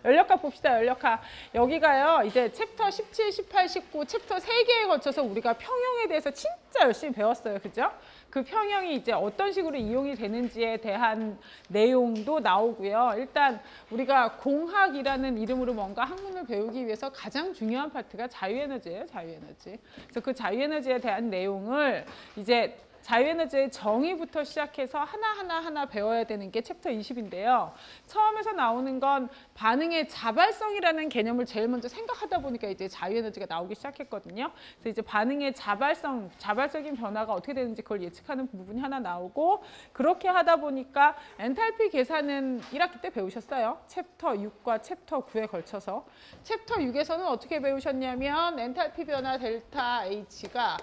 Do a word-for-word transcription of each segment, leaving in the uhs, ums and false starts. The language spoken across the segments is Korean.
연력학 봅시다. 연력학. 여기가요. 이제 챕터 십칠, 십팔, 십구 챕터 세 개에 걸쳐서 우리가 평형에 대해서 진짜 열심히 배웠어요. 그죠? 그 평형이 이제 어떤 식으로 이용이 되는지에 대한 내용도 나오고요. 일단 우리가 공학이라는 이름으로 뭔가 학문을 배우기 위해서 가장 중요한 파트가 자유에너지예요. 자유에너지. 그래서 그 자유에너지에 대한 내용을 이제 자유에너지의 정의부터 시작해서 하나하나 하나 배워야 되는 게 챕터 이십인데요. 처음에서 나오는 건 반응의 자발성이라는 개념을 제일 먼저 생각하다 보니까 이제 자유에너지가 나오기 시작했거든요. 그래서 이제 반응의 자발성, 자발적인 변화가 어떻게 되는지 그걸 예측하는 부분이 하나 나오고, 그렇게 하다 보니까 엔탈피 계산은 일 학기 때 배우셨어요. 챕터 육과 챕터 구에 걸쳐서. 챕터 육에서는 어떻게 배우셨냐면 엔탈피 변화 델타 H가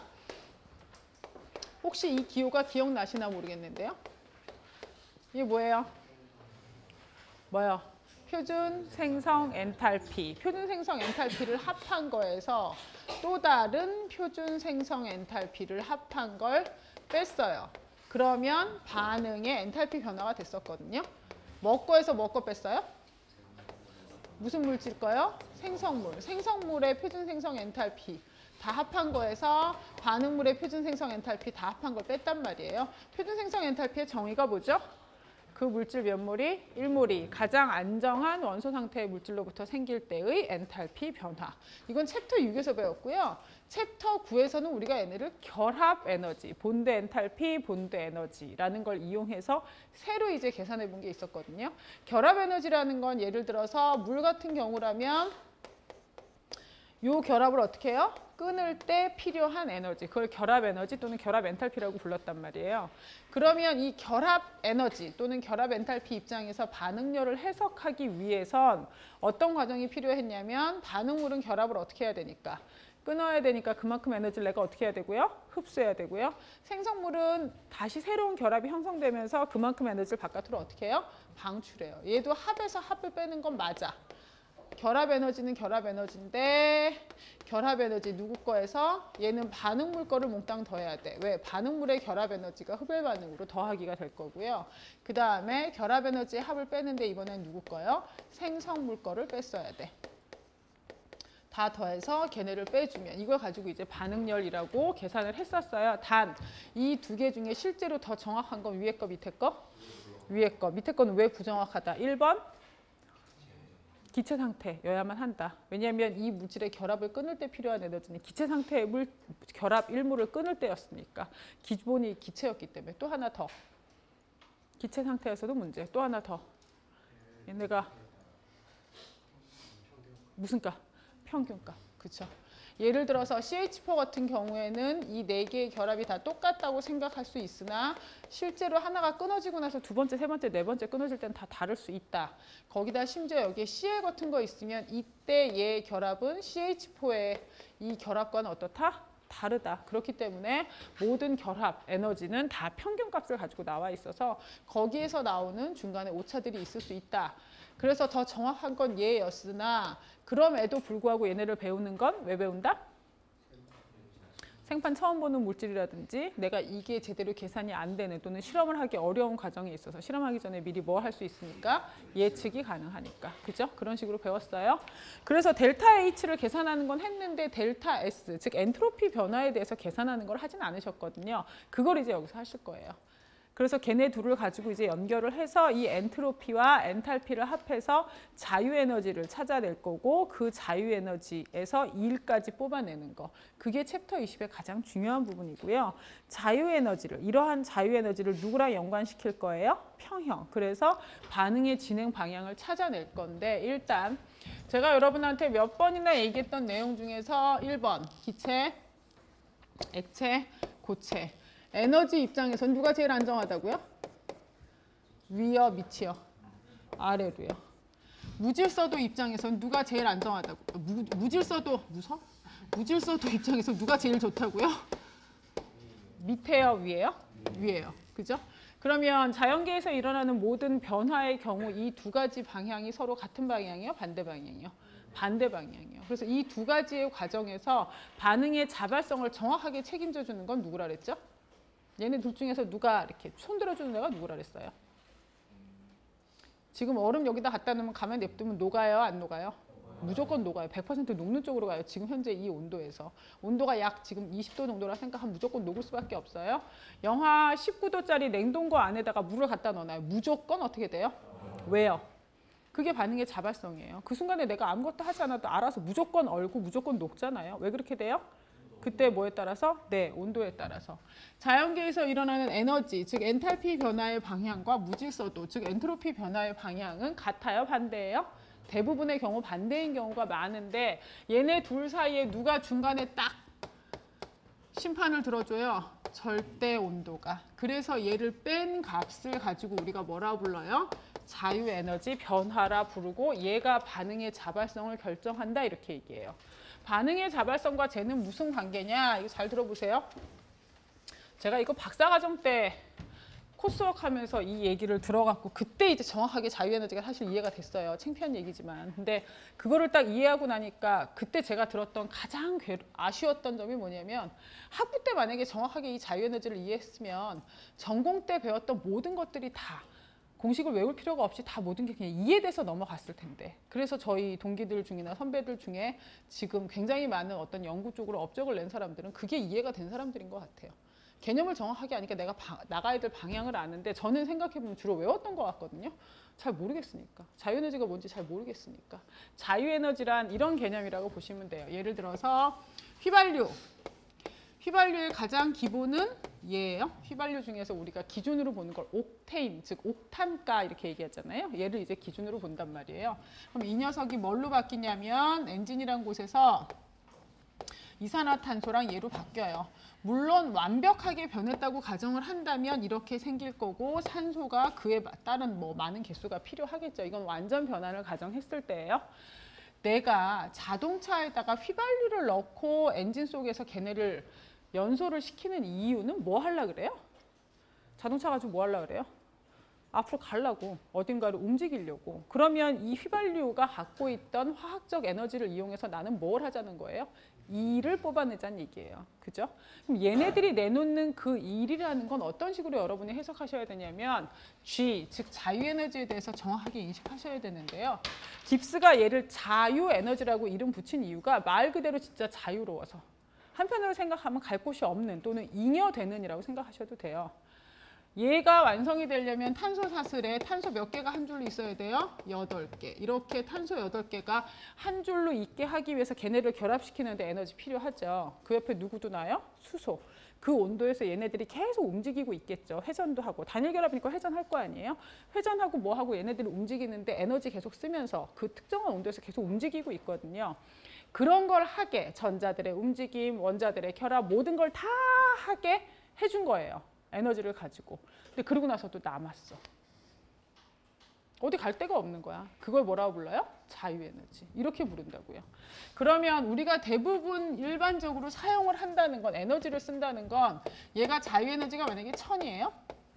혹시 이 기호가 기억나시나 모르겠는데요. 이게 뭐예요? 뭐요? 표준 생성 엔탈피. 표준 생성 엔탈피를 합한 거에서 또 다른 표준 생성 엔탈피를 합한 걸 뺐어요. 그러면 반응의 엔탈피 변화가 됐었거든요. 뭐 거에서 뭐 거 뺐어요? 무슨 물질일까요? 생성물. 생성물의 표준 생성 엔탈피. 다 합한 거에서 반응물의 표준 생성 엔탈피 다 합한 걸 뺐단 말이에요. 표준 생성 엔탈피의 정의가 뭐죠? 그 물질 몇 몰이? 일 몰이 가장 안정한 원소 상태의 물질로부터 생길 때의 엔탈피 변화. 이건 챕터 육에서 배웠고요. 챕터 구에서는 우리가 얘네를 결합 에너지, 본드 엔탈피, 본드 에너지라는 걸 이용해서 새로 이제 계산해 본 게 있었거든요. 결합 에너지라는 건 예를 들어서 물 같은 경우라면 요 결합을 어떻게 해요? 끊을 때 필요한 에너지, 그걸 결합 에너지 또는 결합 엔탈피라고 불렀단 말이에요. 그러면 이 결합 에너지 또는 결합 엔탈피 입장에서 반응열을 해석하기 위해선 어떤 과정이 필요했냐면 반응물은 결합을 어떻게 해야 되니까? 끊어야 되니까 그만큼 에너지를 내가 어떻게 해야 되고요? 흡수해야 되고요. 생성물은 다시 새로운 결합이 형성되면서 그만큼 에너지를 바깥으로 어떻게 해요? 방출해요. 얘도 합에서 합을 빼는 건 맞아. 결합 에너지는 결합 에너지인데 결합 에너지 누구 거에서 얘는 반응물 거를 몽땅 더해야 돼. 왜? 반응물의 결합 에너지가 흡열 반응으로 더하기가 될 거고요. 그 다음에 결합 에너지의 합을 빼는데 이번엔 누구 거요? 생성물 거를 뺐어야 돼. 다 더해서 걔네를 빼주면 이걸 가지고 이제 반응열이라고 계산을 했었어요. 단 이 두 개 중에 실제로 더 정확한 건 위에 거 밑에 거? 위에 거. 밑에 거는 왜 부정확하다? 일 번 기체 상태여야만 한다. 왜냐하면 이 물질의 결합을 끊을 때 필요한 에너지는 기체 상태의 물, 결합 일몰을 끊을 때였으니까. 기본이 기체였기 때문에. 또 하나 더. 기체 상태에서도 문제. 또 하나 더. 얘네가 무슨 값? 평균값. 그렇죠. 예를 들어서 씨에이치 사 같은 경우에는 이 네 개의 결합이 다 똑같다고 생각할 수 있으나 실제로 하나가 끊어지고 나서 두 번째, 세 번째, 네 번째 끊어질 때는 다 다를 수 있다. 거기다 심지어 여기에 씨엘 같은 거 있으면 이때 얘의 결합은 씨에이치 사의 이 결합과는 어떻다? 다르다. 그렇기 때문에 모든 결합 에너지는 다 평균값을 가지고 나와 있어서 거기에서 나오는 중간에 오차들이 있을 수 있다. 그래서 더 정확한 건 얘였으나 그럼에도 불구하고 얘네를 배우는 건 왜 배운다? 생판 처음 보는 물질이라든지 내가 이게 제대로 계산이 안 되는 또는 실험을 하기 어려운 과정에 있어서 실험하기 전에 미리 뭐 할 수 있으니까 예측이 가능하니까. 그죠? 그런 식으로 배웠어요. 그래서 델타 H를 계산하는 건 했는데 델타 S, 즉 엔트로피 변화에 대해서 계산하는 걸 하진 않으셨거든요. 그걸 이제 여기서 하실 거예요. 그래서 걔네 둘을 가지고 이제 연결을 해서 이 엔트로피와 엔탈피를 합해서 자유에너지를 찾아낼 거고 그 자유에너지에서 일까지 뽑아내는 거. 그게 챕터 이십의 가장 중요한 부분이고요. 자유에너지를, 이러한 자유에너지를 누구랑 연관시킬 거예요? 평형. 그래서 반응의 진행 방향을 찾아낼 건데 일단 제가 여러분한테 몇 번이나 얘기했던 내용 중에서 일 번 기체, 액체, 고체. 에너지 입장에선 누가 제일 안정하다고요? 위요, 밑이요? 아래로요. 무질서도 입장에선 누가 제일 안정하다고? 무, 무질서도, 무서? 무질서도 입장에서 누가 제일 좋다고요? 밑에요, 위에요? 위에요. 그죠? 그러면 자연계에서 일어나는 모든 변화의 경우 이 두 가지 방향이 서로 같은 방향이요? 반대 방향이요? 반대 방향이요. 그래서 이 두 가지의 과정에서 반응의 자발성을 정확하게 책임져 주는 건 누구라 그랬죠? 얘네 둘 중에서 누가 이렇게 손들어주는 애가 누구라 그랬어요? 지금 얼음 여기다 갖다 놓으면 가만히 냅두면 녹아요? 안 녹아요? 무조건 녹아요. 백 퍼센트 녹는 쪽으로 가요. 지금 현재 이 온도에서. 온도가 약 지금 이십 도 정도라 생각하면 무조건 녹을 수밖에 없어요. 영하 십구 도짜리 냉동고 안에다가 물을 갖다 넣어놔요. 무조건 어떻게 돼요? 왜요? 그게 반응의 자발성이에요. 그 순간에 내가 아무것도 하지 않아도 알아서 무조건 얼고 무조건 녹잖아요. 왜 그렇게 돼요? 그때 뭐에 따라서? 네, 온도에 따라서. 자연계에서 일어나는 에너지, 즉 엔탈피 변화의 방향과 무질서도, 즉 엔트로피 변화의 방향은 같아요? 반대예요? 대부분의 경우 반대인 경우가 많은데 얘네 둘 사이에 누가 중간에 딱 심판을 들어줘요? 절대 온도가. 그래서 얘를 뺀 값을 가지고 우리가 뭐라 불러요? 자유에너지 변화라 부르고 얘가 반응의 자발성을 결정한다 이렇게 얘기해요. 반응의 자발성과 쟤는 무슨 관계냐? 이거 잘 들어보세요. 제가 이거 박사과정 때 코스웍 하면서 이 얘기를 들어갖고 그때 이제 정확하게 자유에너지가 사실 이해가 됐어요. 창피한 얘기지만. 근데 그거를 딱 이해하고 나니까 그때 제가 들었던 가장 아쉬웠던 점이 뭐냐면 학부 때 만약에 정확하게 이 자유에너지를 이해했으면 전공 때 배웠던 모든 것들이 다 공식을 외울 필요가 없이 다 모든 게 그냥 이해돼서 넘어갔을 텐데. 그래서 저희 동기들 중이나 선배들 중에 지금 굉장히 많은 어떤 연구 쪽으로 업적을 낸 사람들은 그게 이해가 된 사람들인 것 같아요. 개념을 정확하게 아니까 내가 바, 나가야 될 방향을 아는데 저는 생각해보면 주로 외웠던 것 같거든요. 잘 모르겠으니까. 자유에너지가 뭔지 잘 모르겠으니까. 자유에너지란 이런 개념이라고 보시면 돼요. 예를 들어서 휘발유. 휘발유의 가장 기본은 얘예요. 휘발유 중에서 우리가 기준으로 보는 걸 옥테인, 즉 옥탄가 이렇게 얘기하잖아요. 얘를 이제 기준으로 본단 말이에요. 그럼 이 녀석이 뭘로 바뀌냐면 엔진이라는 곳에서 이산화탄소랑 얘로 바뀌어요. 물론 완벽하게 변했다고 가정을 한다면 이렇게 생길 거고 산소가 그에 따른 뭐 많은 개수가 필요하겠죠. 이건 완전 변환을 가정했을 때예요. 내가 자동차에다가 휘발유를 넣고 엔진 속에서 걔네를 연소를 시키는 이유는 뭐 하려고 그래요? 자동차 가지고 뭐 하려고 그래요? 앞으로 가려고, 어딘가를 움직이려고. 그러면 이 휘발유가 갖고 있던 화학적 에너지를 이용해서 나는 뭘 하자는 거예요? 일을 뽑아내자는 얘기예요. 그죠? 그럼 얘네들이 내놓는 그 일이라는 건 어떤 식으로 여러분이 해석하셔야 되냐면 G, 즉 자유에너지에 대해서 정확하게 인식하셔야 되는데요. 깁스가 얘를 자유에너지라고 이름 붙인 이유가 말 그대로 진짜 자유로워서. 한편으로 생각하면 갈 곳이 없는 또는 잉여되는 이라고 생각하셔도 돼요. 얘가 완성이 되려면 탄소 사슬에 탄소 몇 개가 한 줄로 있어야 돼요? 여덟 개. 이렇게 탄소 여덟 개가 한 줄로 있게 하기 위해서 걔네를 결합시키는데 에너지 필요하죠. 그 옆에 누구 두나요? 수소. 그 온도에서 얘네들이 계속 움직이고 있겠죠. 회전도 하고. 단일 결합이니까 회전할 거 아니에요? 회전하고 뭐 하고 얘네들이 움직이는데 에너지 계속 쓰면서 그 특정한 온도에서 계속 움직이고 있거든요. 그런 걸 하게 전자들의 움직임, 원자들의 결합 모든 걸 다 하게 해준 거예요. 에너지를 가지고. 근데 그러고 나서도 남았어. 어디 갈 데가 없는 거야. 그걸 뭐라고 불러요? 자유에너지. 이렇게 부른다고요. 그러면 우리가 대부분 일반적으로 사용을 한다는 건, 에너지를 쓴다는 건 얘가 자유에너지가 만약에 천이에요.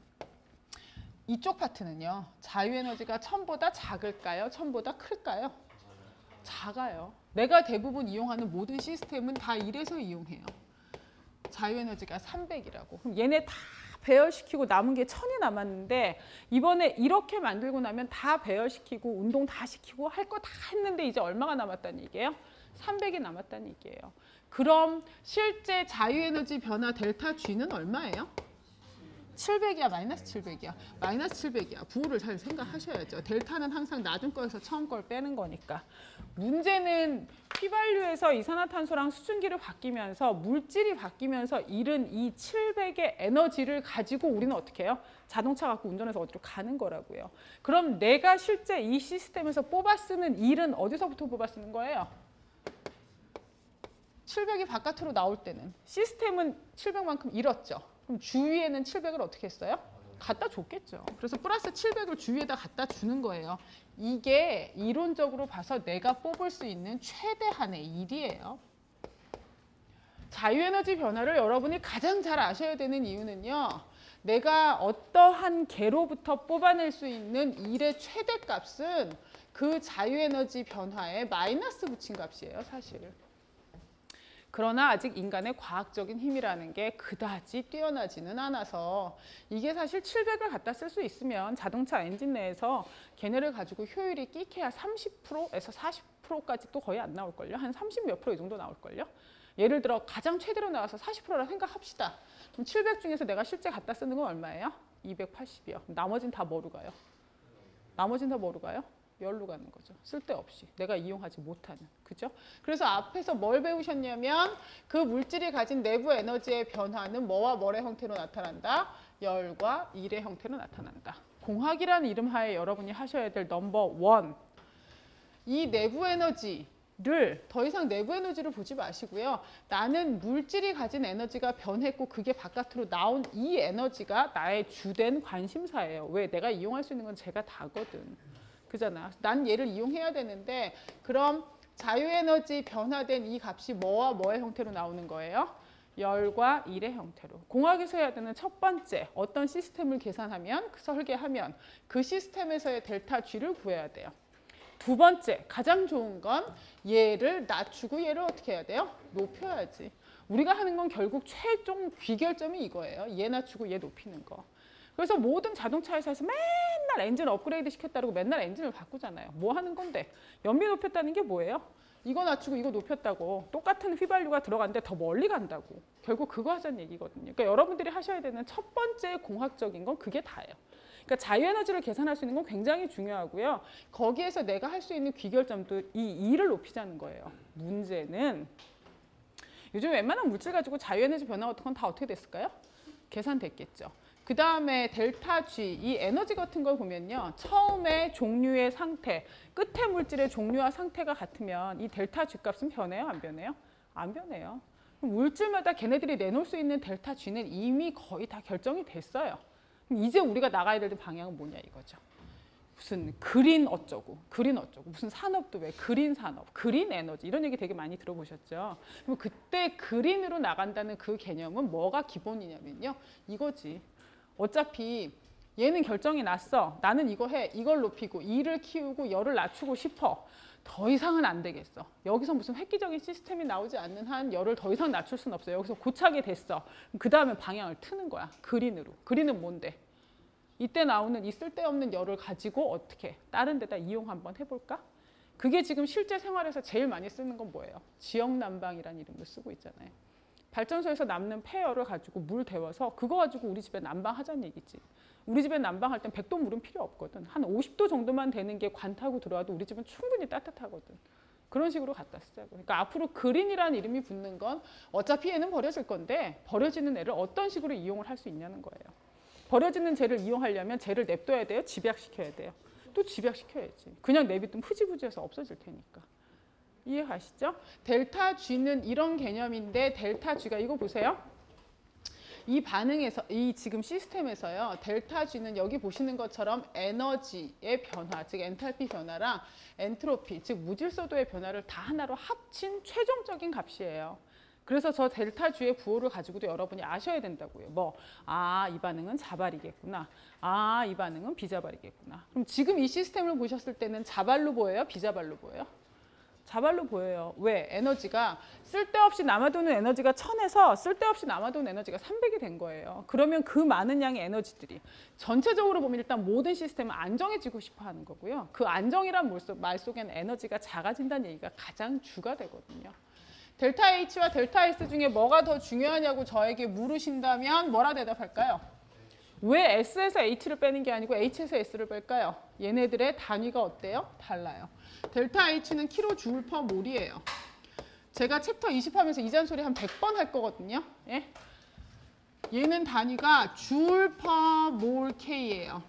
이쪽 파트는요. 자유에너지가 천보다 작을까요? 천보다 클까요? 작아요. 내가 대부분 이용하는 모든 시스템은 다 일에서 이용해요. 자유에너지가 삼백이라고. 그럼 얘네 다 배열시키고 남은 게 천이 남았는데 이번에 이렇게 만들고 나면 다 배열시키고 운동 다 시키고 할 거 다 했는데 이제 얼마가 남았다는 얘기예요? 삼백이 남았다는 얘기예요. 그럼 실제 자유에너지 변화 델타 G는 얼마예요? 칠백이야, 마이너스 칠백이야. 마이너스 칠백이야. 부호를 잘 생각하셔야죠. 델타는 항상 낮은 거에서 처음 걸 빼는 거니까. 문제는 휘발유에서 이산화탄소랑 수증기를 바뀌면서 물질이 바뀌면서 잃은 이 칠백의 에너지를 가지고 우리는 어떻게 해요? 자동차 갖고 운전해서 어디로 가는 거라고요. 그럼 내가 실제 이 시스템에서 뽑아 쓰는 일은 어디서부터 뽑아 쓰는 거예요? 칠백이 바깥으로 나올 때는. 시스템은 칠백만큼 잃었죠. 그럼 주위에는 칠백을 어떻게 했어요? 갖다 줬겠죠. 그래서 플러스 칠백을 주위에다 갖다 주는 거예요. 이게 이론적으로 봐서 내가 뽑을 수 있는 최대한의 일이에요. 자유에너지 변화를 여러분이 가장 잘 아셔야 되는 이유는요. 내가 어떠한 개로부터 뽑아낼 수 있는 일의 최대값은 그 자유에너지 변화에 마이너스 붙인 값이에요. 사실. 그러나 아직 인간의 과학적인 힘이라는 게 그다지 뛰어나지는 않아서 이게 사실 칠백을 갖다 쓸 수 있으면 자동차 엔진 내에서 걔네를 가지고 효율이 끼케야 삼십 퍼센트에서 사십 퍼센트까지 또 거의 안 나올걸요. 한 삼십 몇 프로 이 정도 나올걸요. 예를 들어 가장 최대로 나와서 사십 퍼센트라 생각합시다. 그럼 칠백 중에서 내가 실제 갖다 쓰는 건 얼마예요? 이백팔십이요. 나머지는 다 뭐로 가요? 나머지는 다 뭐로 가요? 열로 가는 거죠. 쓸데없이. 내가 이용하지 못하는. 그죠? 그래서 앞에서 뭘 배우셨냐면 그 물질이 가진 내부 에너지의 변화는 뭐와 뭐의 형태로 나타난다? 열과 일의 형태로 나타난다. 공학이라는 이름 하에 여러분이 하셔야 될 넘버 원. 이 내부 에너지를 더 이상 내부 에너지를 보지 마시고요. 나는 물질이 가진 에너지가 변했고 그게 바깥으로 나온 이 에너지가 나의 주된 관심사예요. 왜? 내가 이용할 수 있는 건 제가 다거든. 그잖아. 난 얘를 이용해야 되는데 그럼 자유에너지 변화된 이 값이 뭐와 뭐의 형태로 나오는 거예요? 열과 일의 형태로. 공학에서 해야 되는 첫 번째, 어떤 시스템을 계산하면, 설계하면 그 시스템에서의 델타 G를 구해야 돼요. 두 번째, 가장 좋은 건 얘를 낮추고 얘를 어떻게 해야 돼요? 높여야지. 우리가 하는 건 결국 최종 귀결점이 이거예요. 얘 낮추고 얘 높이는 거. 그래서 모든 자동차 회사에서 맨날 엔진 업그레이드 시켰다고 맨날 엔진을 바꾸잖아요. 뭐 하는 건데? 연비 높였다는 게 뭐예요? 이거 낮추고 이거 높였다고 똑같은 휘발유가 들어갔는데 더 멀리 간다고. 결국 그거 하자는 얘기거든요. 그러니까 여러분들이 하셔야 되는 첫 번째 공학적인 건 그게 다예요. 그러니까 자유에너지를 계산할 수 있는 건 굉장히 중요하고요. 거기에서 내가 할 수 있는 귀결점도 이 일을 높이자는 거예요. 문제는 요즘 웬만한 물질 가지고 자유에너지 변화 같은 건 다 어떻게 됐을까요? 계산됐겠죠. 그 다음에 델타 G, 이 에너지 같은 걸 보면요. 처음에 종류의 상태, 끝에 물질의 종류와 상태가 같으면 이 델타 G 값은 변해요? 안 변해요? 안 변해요. 물질마다 걔네들이 내놓을 수 있는 델타 G는 이미 거의 다 결정이 됐어요. 이제 우리가 나가야 될 방향은 뭐냐 이거죠. 무슨 그린 어쩌고, 그린 어쩌고, 무슨 산업도 왜 그린 산업, 그린 에너지 이런 얘기 되게 많이 들어보셨죠. 그럼 그때 그린으로 나간다는 그 개념은 뭐가 기본이냐면요. 이거지. 어차피 얘는 결정이 났어. 나는 이거 해. 이걸 높이고 일을 키우고 열을 낮추고 싶어. 더 이상은 안 되겠어. 여기서 무슨 획기적인 시스템이 나오지 않는 한 열을 더 이상 낮출 수는 없어요. 여기서 고착이 됐어. 그 다음에 방향을 트는 거야. 그린으로. 그린은 뭔데? 이때 나오는 이 쓸데없는 열을 가지고 어떻게 다른 데다 이용 한번 해볼까? 그게 지금 실제 생활에서 제일 많이 쓰는 건 뭐예요? 지역난방이라는 이름도 쓰고 있잖아요. 발전소에서 남는 폐열을 가지고 물 데워서 그거 가지고 우리 집에 난방하자는 얘기지. 우리 집에 난방할 땐 백 도 물은 필요 없거든. 한 오십 도 정도만 되는 게 관타고 들어와도 우리 집은 충분히 따뜻하거든. 그런 식으로 갖다 쓰자고. 그러니까 앞으로 그린이라는 이름이 붙는 건 어차피 얘는 버려질 건데 버려지는 애를 어떤 식으로 이용을 할 수 있냐는 거예요. 버려지는 쟤를 이용하려면 쟤를 냅둬야 돼요? 집약시켜야 돼요? 또 집약시켜야지. 그냥 내비두면 흐지부지해서 없어질 테니까. 이해 가시죠? 델타 G는 이런 개념인데 델타 G가 이거 보세요. 이 반응에서 이 지금 시스템에서요. 델타 G는 여기 보시는 것처럼 에너지의 변화, 즉 엔탈피 변화랑 엔트로피, 즉 무질서도의 변화를 다 하나로 합친 최종적인 값이에요. 그래서 저 델타 G의 부호를 가지고도 여러분이 아셔야 된다고요. 뭐, 아, 이 반응은 자발이겠구나. 아, 이 반응은 비자발이겠구나. 그럼 지금 이 시스템을 보셨을 때는 자발로 보여요? 비자발로 보여요? 자발로 보여요. 왜? 에너지가 쓸데없이 남아도는 에너지가 천에서 쓸데없이 남아도는 에너지가 삼백이 된 거예요. 그러면 그 많은 양의 에너지들이 전체적으로 보면 일단 모든 시스템은 안정해지고 싶어 하는 거고요. 그 안정이란 말 속에는 에너지가 작아진다는 얘기가 가장 주가 되거든요. 델타 H와 델타 S 중에 뭐가 더 중요하냐고 저에게 물으신다면 뭐라 대답할까요? 왜 S에서 H를 빼는 게 아니고 H에서 S를 뺄까요? 얘네들의 단위가 어때요? 달라요. 델타 H는 킬로줄 퍼 몰이에요. 제가 챕터 이십 하면서 이 잔소리 한 백 번 할 거거든요. 예? 얘는 단위가 줄 퍼 몰 K예요.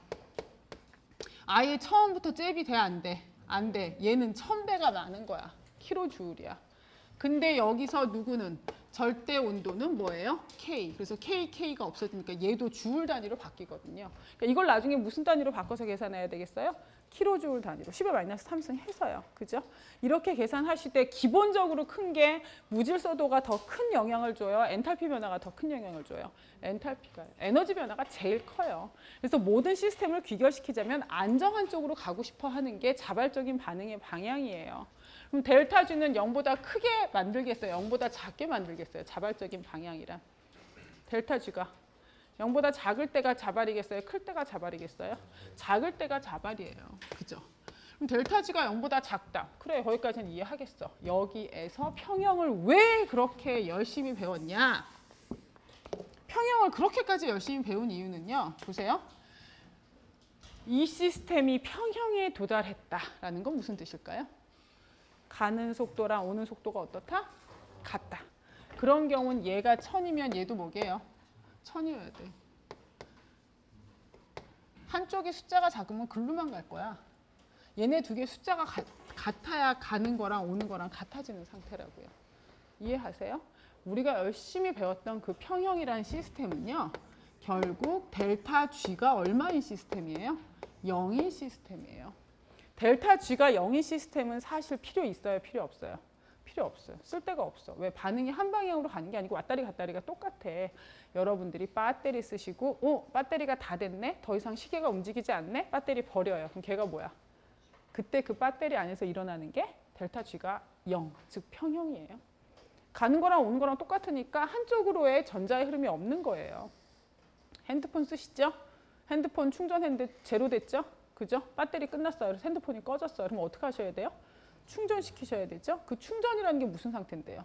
아예 처음부터 잽이 돼? 안 돼? 안 돼. 얘는 천 배가 많은 거야. 킬로줄이야. 근데 여기서 누구는? 절대 온도는 뭐예요? K. 그래서 K, K가 없어지니까 얘도 주울 단위로 바뀌거든요. 그러니까 이걸 나중에 무슨 단위로 바꿔서 계산해야 되겠어요? 킬로주울 단위로. 십의 마이너스 삼승 해서요. 그죠? 이렇게 계산하실 때 기본적으로 큰 게 무질서도가 더 큰 영향을 줘요? 엔탈피 변화가 더 큰 영향을 줘요? 엔탈피가. 에너지 변화가 제일 커요. 그래서 모든 시스템을 귀결시키자면 안정한 쪽으로 가고 싶어 하는 게 자발적인 반응의 방향이에요. 그럼 델타 G는 영보다 크게 만들겠어요? 영보다 작게 만들겠어요? 자발적인 방향이란. 델타 G가 영보다 작을 때가 자발이겠어요? 클 때가 자발이겠어요? 작을 때가 자발이에요. 그죠? 그럼 델타 G가 영보다 작다. 그래, 거기까지는 이해하겠어. 여기에서 평형을 왜 그렇게 열심히 배웠냐? 평형을 그렇게까지 열심히 배운 이유는요. 보세요. 이 시스템이 평형에 도달했다라는 건 무슨 뜻일까요? 가는 속도랑 오는 속도가 어떻다? 같다. 그런 경우는 얘가 천이면 얘도 뭐게요? 천이어야 돼. 한쪽이 숫자가 작으면 글로만 갈 거야. 얘네 두 개 숫자가 가, 같아야 가는 거랑 오는 거랑 같아지는 상태라고요. 이해하세요? 우리가 열심히 배웠던 그 평형이라는 시스템은요. 결국 델타 G가 얼마인 시스템이에요? 영인 시스템이에요. 델타 G가 영인 시스템은 사실 필요 있어요? 필요 없어요? 필요 없어요. 쓸 데가 없어. 왜? 반응이 한 방향으로 가는 게 아니고 왔다리 갔다리가 똑같아. 여러분들이 배터리 쓰시고 어? 배터리가 다 됐네? 더 이상 시계가 움직이지 않네? 배터리 버려요. 그럼 걔가 뭐야? 그때 그 배터리 안에서 일어나는 게 델타 G가 영, 즉 평형이에요. 가는 거랑 오는 거랑 똑같으니까 한쪽으로의 전자의 흐름이 없는 거예요. 핸드폰 쓰시죠? 핸드폰 충전했는데 제로 됐죠? 그죠? 배터리 끝났어요. 그래서 핸드폰이 꺼졌어요. 그럼 어떻게 하셔야 돼요? 충전시키셔야 되죠? 그 충전이라는 게 무슨 상태인데요?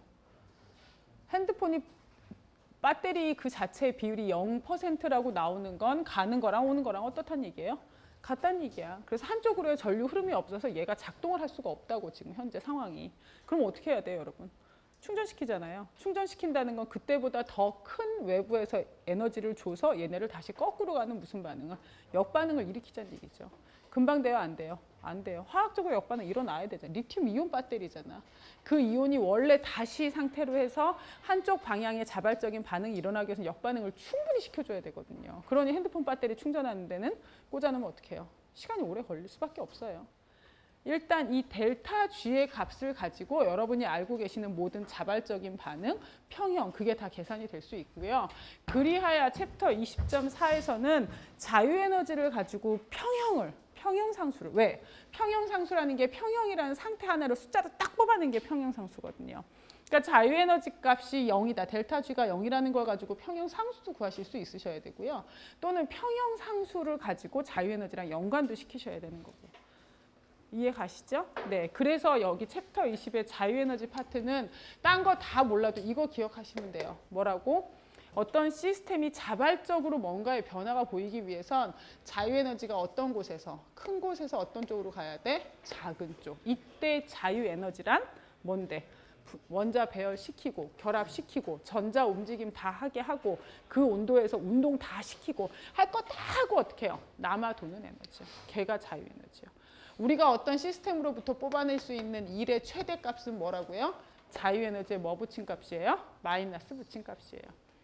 핸드폰이 배터리 그 자체의 비율이 영 퍼센트라고 나오는 건 가는 거랑 오는 거랑 어떻다는 얘기예요? 같다는 얘기야. 그래서 한쪽으로의 전류 흐름이 없어서 얘가 작동을 할 수가 없다고 지금 현재 상황이. 그럼 어떻게 해야 돼요, 여러분? 충전시키잖아요. 충전시킨다는 건 그때보다 더 큰 외부에서 에너지를 줘서 얘네를 다시 거꾸로 가는 무슨 반응을? 역반응을 일으키자는 얘기죠. 금방 돼요? 안 돼요? 안 돼요. 화학적으로 역반응 일어나야 되잖아. 리튬 이온 배터리잖아. 그 이온이 원래 다시 상태로 해서 한쪽 방향의 자발적인 반응이 일어나기 위해서 역반응을 충분히 시켜줘야 되거든요. 그러니 핸드폰 배터리 충전하는 데는 꽂아놓으면 어떻게 해요? 시간이 오래 걸릴 수밖에 없어요. 일단 이 델타 G의 값을 가지고 여러분이 알고 계시는 모든 자발적인 반응, 평형, 그게 다 계산이 될 수 있고요. 그리하여 챕터 이십 점 사에서는 자유에너지를 가지고 평형을, 평형상수를, 왜? 평형상수라는 게 평형이라는 상태 하나로 숫자를 딱 뽑아낸 게 평형상수거든요. 그러니까 자유에너지 값이 영이다. 델타 G가 영이라는 걸 가지고 평형상수도 구하실 수 있으셔야 되고요. 또는 평형상수를 가지고 자유에너지랑 연관도 시키셔야 되는 거고요. 이해 가시죠? 네, 그래서 여기 챕터 이십의 자유에너지 파트는 딴 거 다 몰라도 이거 기억하시면 돼요. 뭐라고? 어떤 시스템이 자발적으로 뭔가의 변화가 보이기 위해선 자유에너지가 어떤 곳에서, 큰 곳에서 어떤 쪽으로 가야 돼? 작은 쪽. 이때 자유에너지란 뭔데? 원자 배열시키고 결합시키고 전자 움직임 다 하게 하고 그 온도에서 운동 다 시키고 할 거 다 하고 어떻게 해요? 남아도는 에너지요. 걔가 자유에너지요. 우리가 어떤 시스템으로부터 뽑아낼 수 있는 일의 최대값은 뭐라고요? 자유에너지에 뭐 붙인 값이에요? 마이너스 붙인 값이에요.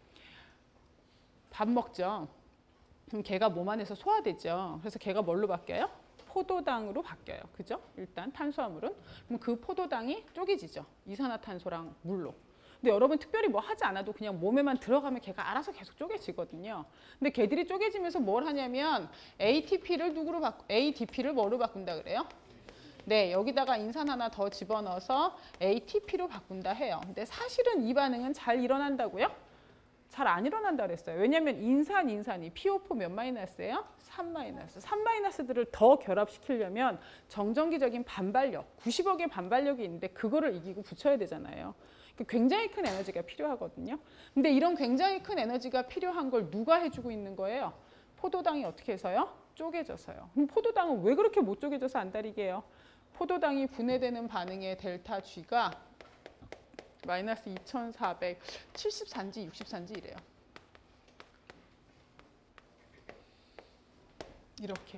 밥 먹죠. 그럼 걔가 몸 안에서 소화되죠. 그래서 걔가 뭘로 바뀌어요? 포도당으로 바뀌어요. 그죠? 일단 탄수화물은. 그럼 그 포도당이 쪼개지죠. 이산화탄소랑 물로. 근데 여러분 특별히 뭐 하지 않아도 그냥 몸에만 들어가면 걔가 알아서 계속 쪼개지거든요. 근데 걔들이 쪼개지면서 뭘 하냐면 에이티피를 누구로 바꾸, 에이디피를 뭐로 바꾼다 그래요? 네, 여기다가 인산 하나 더 집어넣어서 에이티피로 바꾼다 해요. 근데 사실은 이 반응은 잘 일어난다고요? 잘 안 일어난다 그랬어요. 왜냐하면 인산, 인산이 피오포 몇 마이너스예요? 삼 마이너스. 삼 마이너스들을 더 결합시키려면 정전기적인 반발력, 구십억의 반발력이 있는데 그거를 이기고 붙여야 되잖아요. 굉장히 큰 에너지가 필요하거든요. 근데 이런 굉장히 큰 에너지가 필요한 걸 누가 해주고 있는 거예요? 포도당이 어떻게 해서요? 쪼개져서요. 그럼 포도당은 왜 그렇게 못 쪼개져서 안달이게 해요? 포도당이 분해되는 반응의 델타 G가 마이너스 이천사백칠십사인지 육십사인지 이래요. 이렇게요.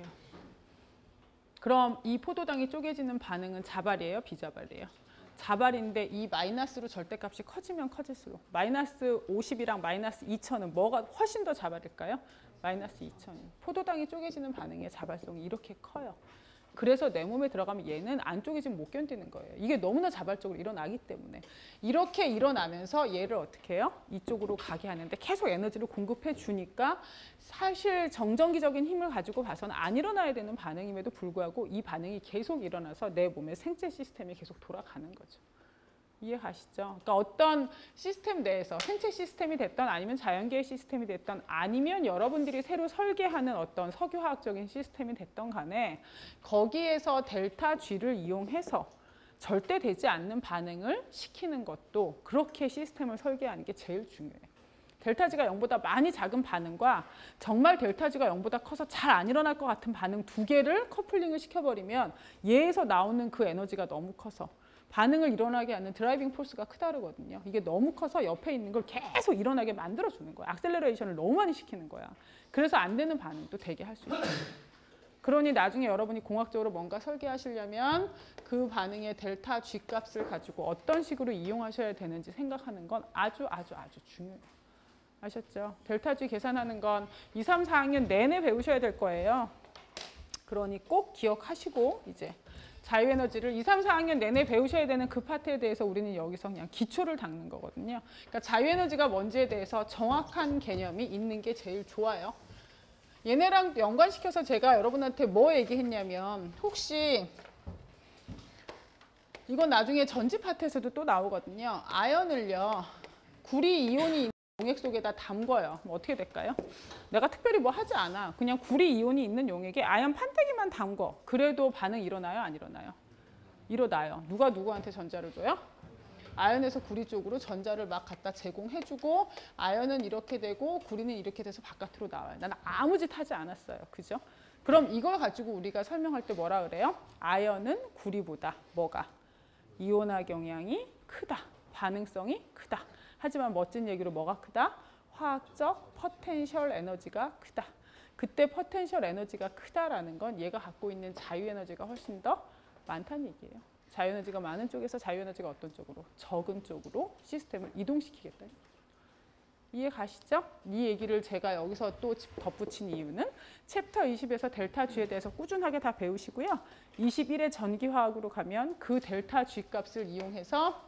그럼 이 포도당이 쪼개지는 반응은 자발이에요? 비자발이에요? 자발인데 이 마이너스로 절대값이 커지면 커질수록 마이너스 오십이랑 마이너스 이천은 뭐가 훨씬 더 자발일까요? 마이너스 이천이. 포도당이 쪼개지는 반응의 자발성이 이렇게 커요. 그래서 내 몸에 들어가면 얘는 안쪽이 지금 못 견디는 거예요. 이게 너무나 자발적으로 일어나기 때문에. 이렇게 일어나면서 얘를 어떻게 해요? 이쪽으로 가게 하는데 계속 에너지를 공급해 주니까 사실 정전기적인 힘을 가지고 봐서는 안 일어나야 되는 반응임에도 불구하고 이 반응이 계속 일어나서 내 몸의 생체 시스템이 계속 돌아가는 거죠. 이해가시죠? 그러니까 어떤 시스템 내에서 생체 시스템이 됐던 아니면 자연계의 시스템이 됐던 아니면 여러분들이 새로 설계하는 어떤 석유화학적인 시스템이 됐던 간에 거기에서 델타 G를 이용해서 절대 되지 않는 반응을 시키는 것도 그렇게 시스템을 설계하는 게 제일 중요해요. 델타 G가 영보다 많이 작은 반응과 정말 델타 G가 영보다 커서 잘 안 일어날 것 같은 반응 두 개를 커플링을 시켜버리면 얘에서 나오는 그 에너지가 너무 커서 반응을 일어나게 하는 드라이빙 포스가 크다르거든요. 이게 너무 커서 옆에 있는 걸 계속 일어나게 만들어주는 거야. 액셀러레이션을 너무 많이 시키는 거야. 그래서 안 되는 반응도 되게 할 수 있어요. 그러니 나중에 여러분이 공학적으로 뭔가 설계하시려면 그 반응의 델타 G 값을 가지고 어떤 식으로 이용하셔야 되는지 생각하는 건 아주 아주 아주 중요해요. 아셨죠? 델타 G 계산하는 건 이, 삼, 사 학년 내내 배우셔야 될 거예요. 그러니 꼭 기억하시고 이제 자유에너지를 이, 삼, 사 학년 내내 배우셔야 되는 그 파트에 대해서 우리는 여기서 그냥 기초를 닦는 거거든요. 그러니까 자유에너지가 뭔지에 대해서 정확한 개념이 있는 게 제일 좋아요. 얘네랑 연관시켜서 제가 여러분한테 뭐 얘기했냐면 혹시 이건 나중에 전지 파트에서도 또 나오거든요. 아연을요. 구리 이온이 있는 용액 속에다 담궈요. 뭐 어떻게 될까요? 내가 특별히 뭐 하지 않아. 그냥 구리 이온이 있는 용액에 아연 판때기만 담궈. 그래도 반응 일어나요? 안 일어나요? 일어나요. 누가 누구한테 전자를 줘요? 아연에서 구리 쪽으로 전자를 막 갖다 제공해주고 아연은 이렇게 되고 구리는 이렇게 돼서 바깥으로 나와요. 나는 아무 짓 하지 않았어요. 그죠? 그럼 이걸 가지고 우리가 설명할 때 뭐라 그래요? 아연은 구리보다 뭐가? 이온화 경향이 크다. 반응성이 크다. 하지만 멋진 얘기로 뭐가 크다? 화학적 포텐셜 에너지가 크다. 그때 포텐셜 에너지가 크다라는 건 얘가 갖고 있는 자유에너지가 훨씬 더 많다는 얘기예요. 자유에너지가 많은 쪽에서 자유에너지가 어떤 쪽으로? 적은 쪽으로 시스템을 이동시키겠다. 이해 가시죠? 이 얘기를 제가 여기서 또 덧붙인 이유는 챕터 이십에서 델타 G에 대해서 꾸준하게 다 배우시고요. 이십일의 전기화학으로 가면 그 델타 G 값을 이용해서